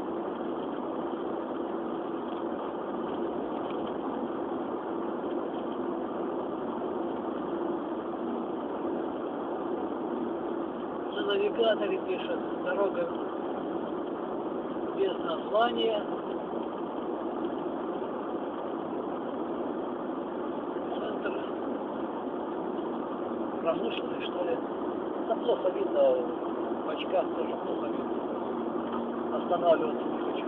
На навигаторе пишет дорога без названия. Центр промышленный, что ли. Да плохо видно, в очках тоже плохо видно. Останавливаться не хочу.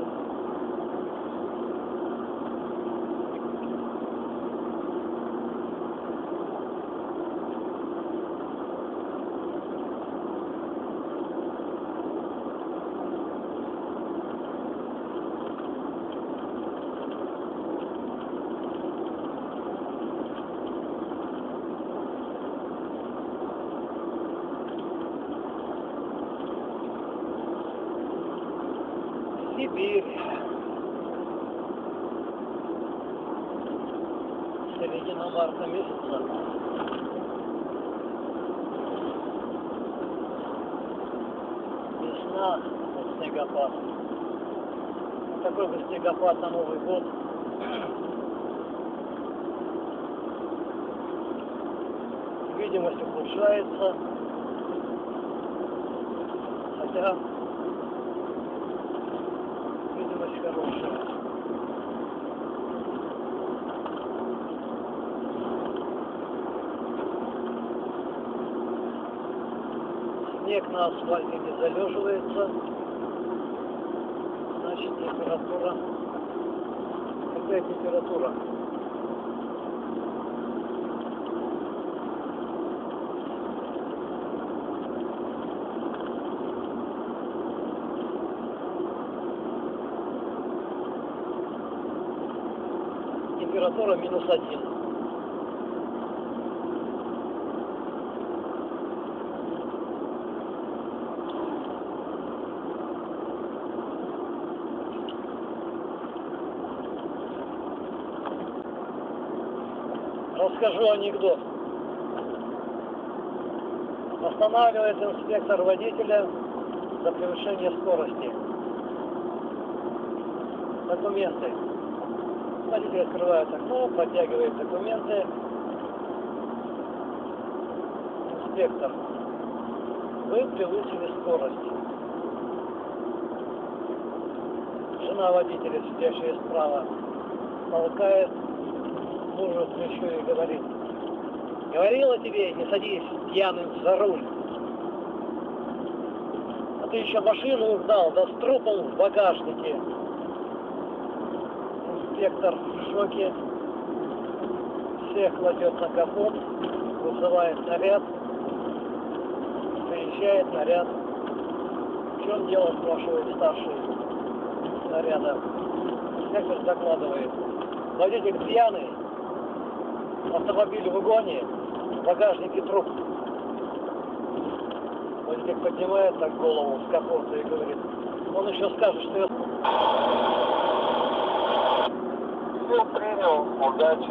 Сибирь. Середина марта месяца. Весна, вот снегопад. Такой бы снегопад на Новый год. Видимость ухудшается. Хотя видимость хорошая. Снег на асфальте не залеживается. Значит, температура. Какая температура? Температура -1. Расскажу анекдот. Останавливает инспектор водителя за превышение скорости. Документы. Водитель открывает окно, подтягивает документы. Инспектор. Вы превысили скорость. Жена водителя, сидящая справа, толкает мужу в плечо и говорит: говорила тебе, не садись пьяным за руль. А ты еще машину угнал, да с трупом в багажнике. Инспектор в шоке. Всех кладет на капот, вызывает наряд. Приезжает наряд. В чем дело, спрашивает старший наряда. Инспектор докладывает: водитель пьяный, автомобиль в угоне, в багажнике труп. Водитель поднимает так голову с капота и говорит: он еще скажет, что я... Все принял, удачи.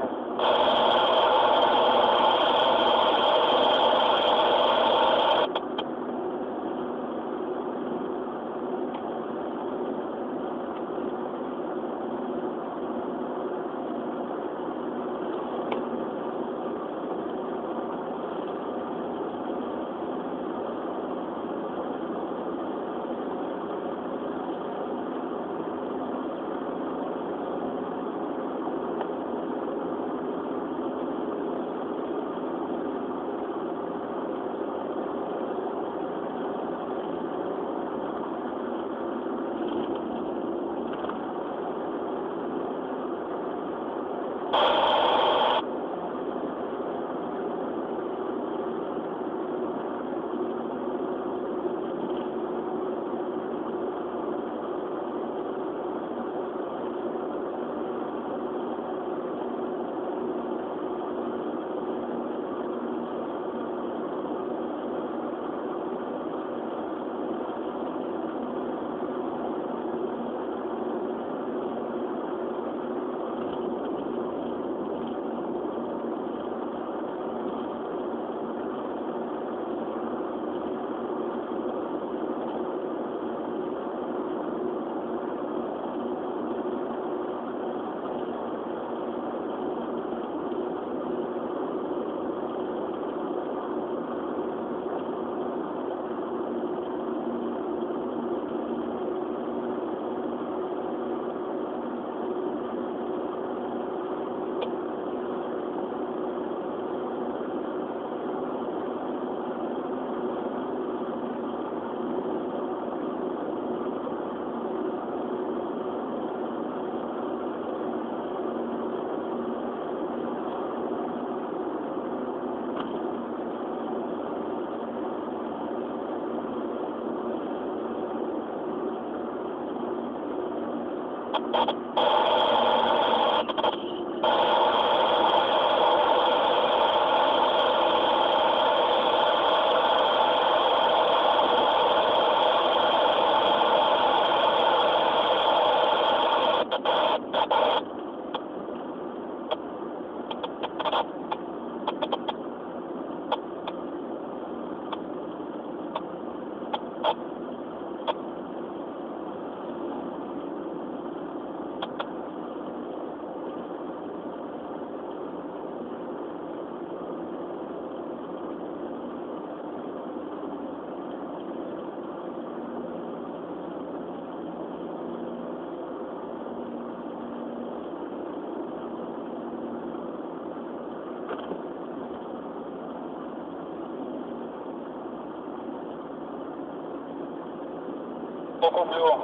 Куплю.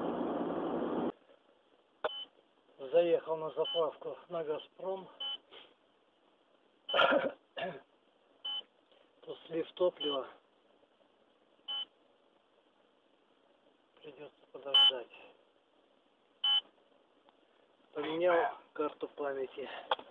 Заехал на заправку на Газпром. Тут слив топлива. Придется подождать. Поменял карту памяти.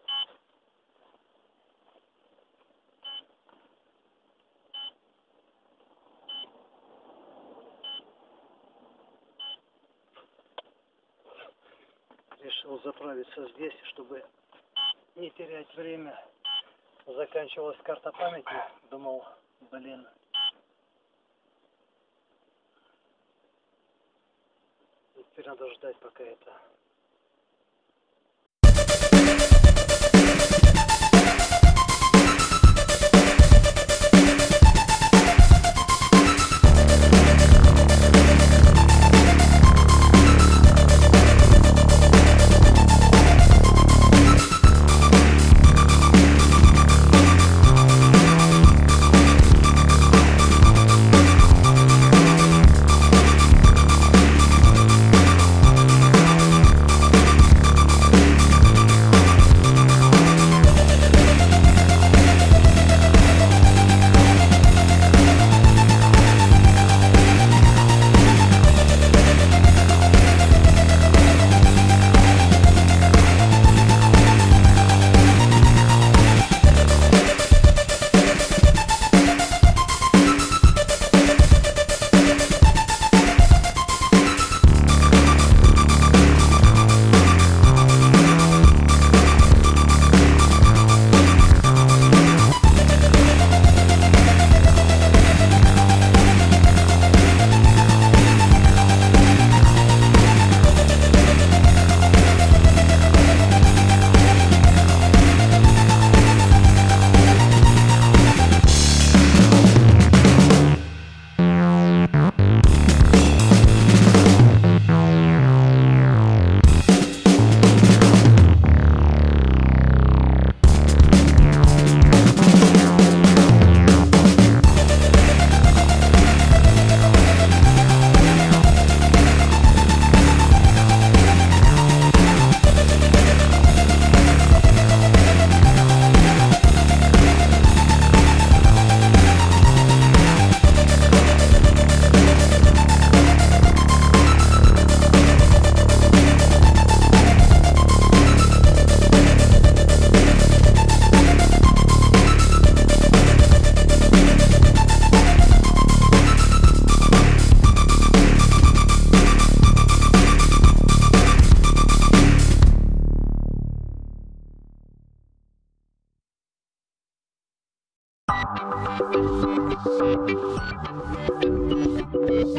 Решил заправиться здесь, чтобы не терять время. Заканчивалась карта памяти. Думал, блин. Теперь надо ждать, пока это...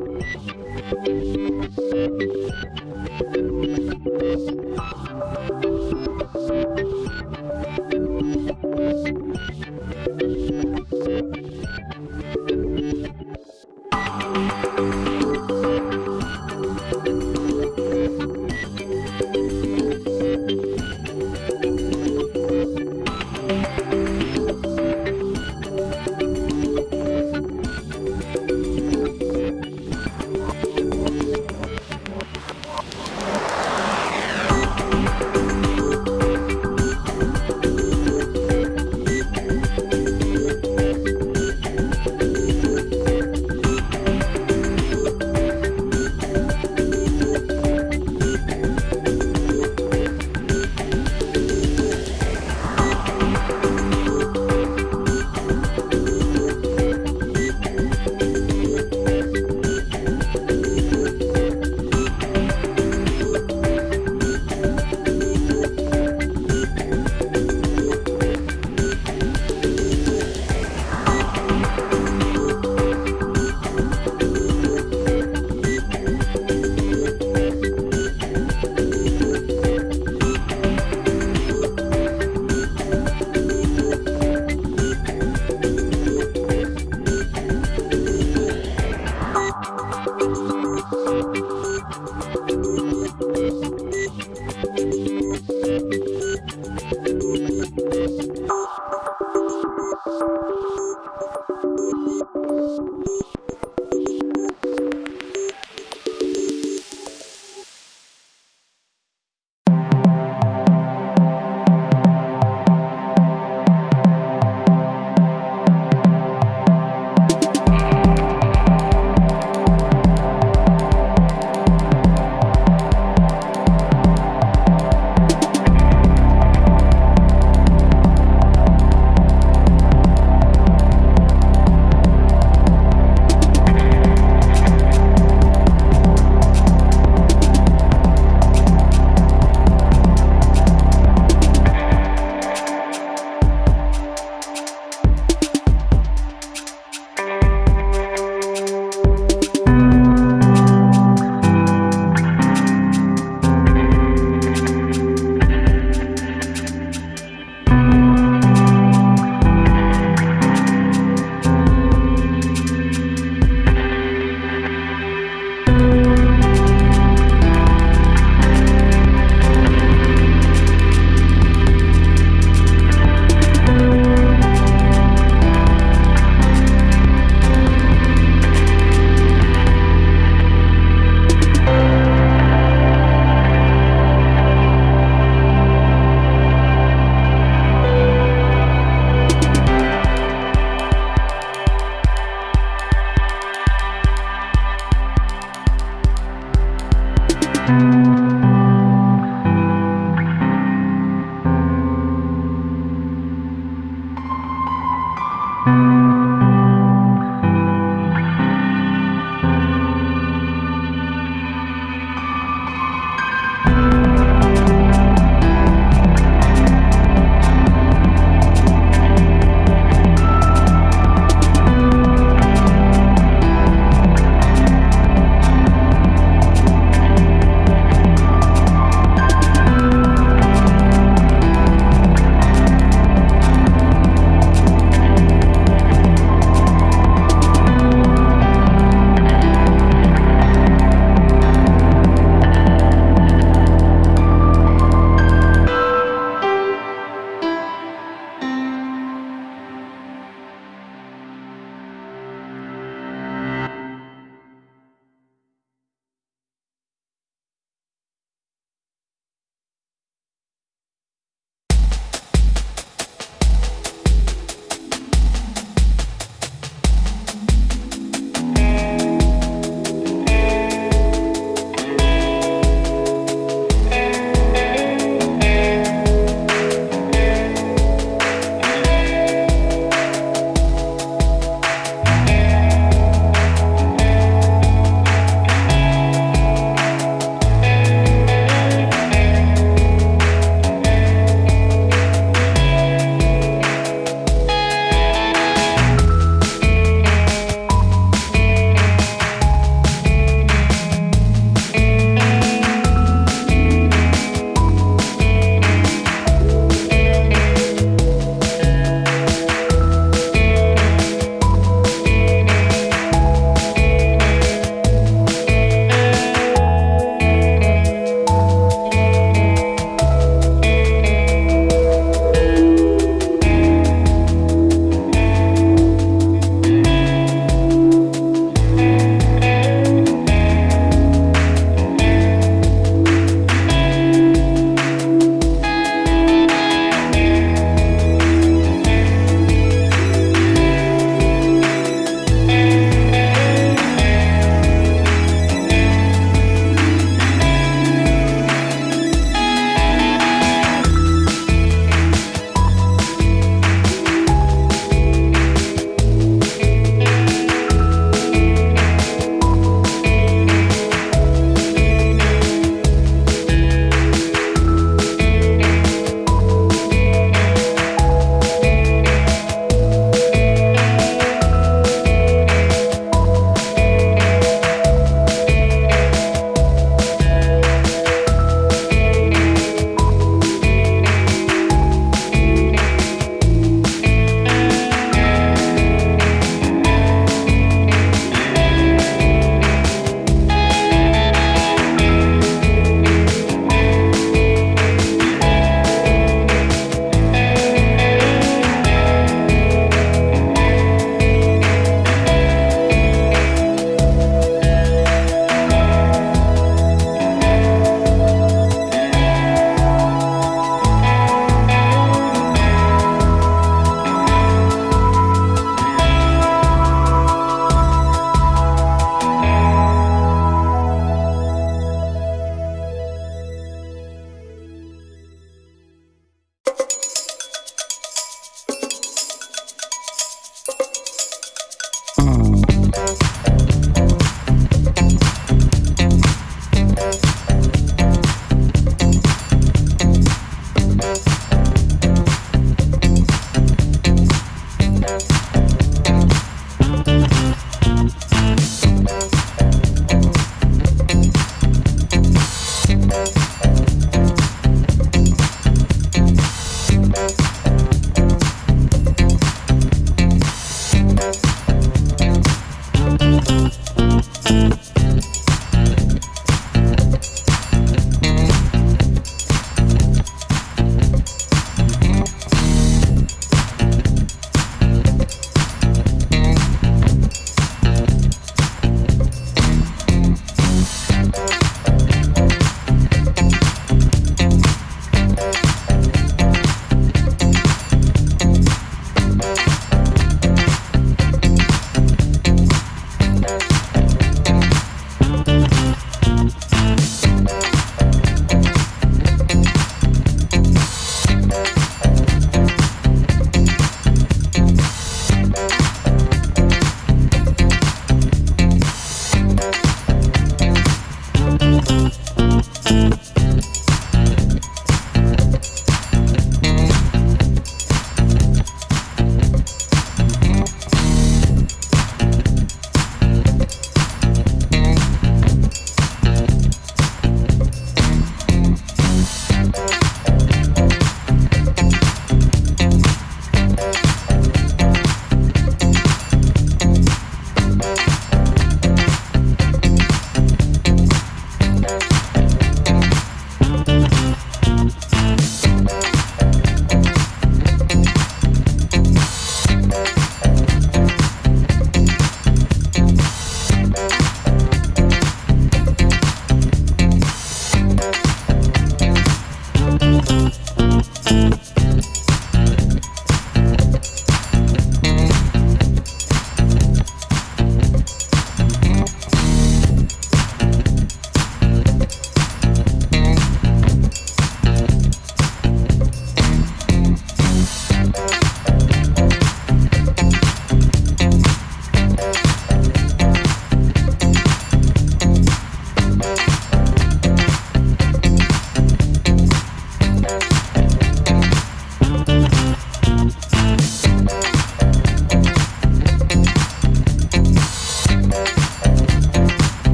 Thank you.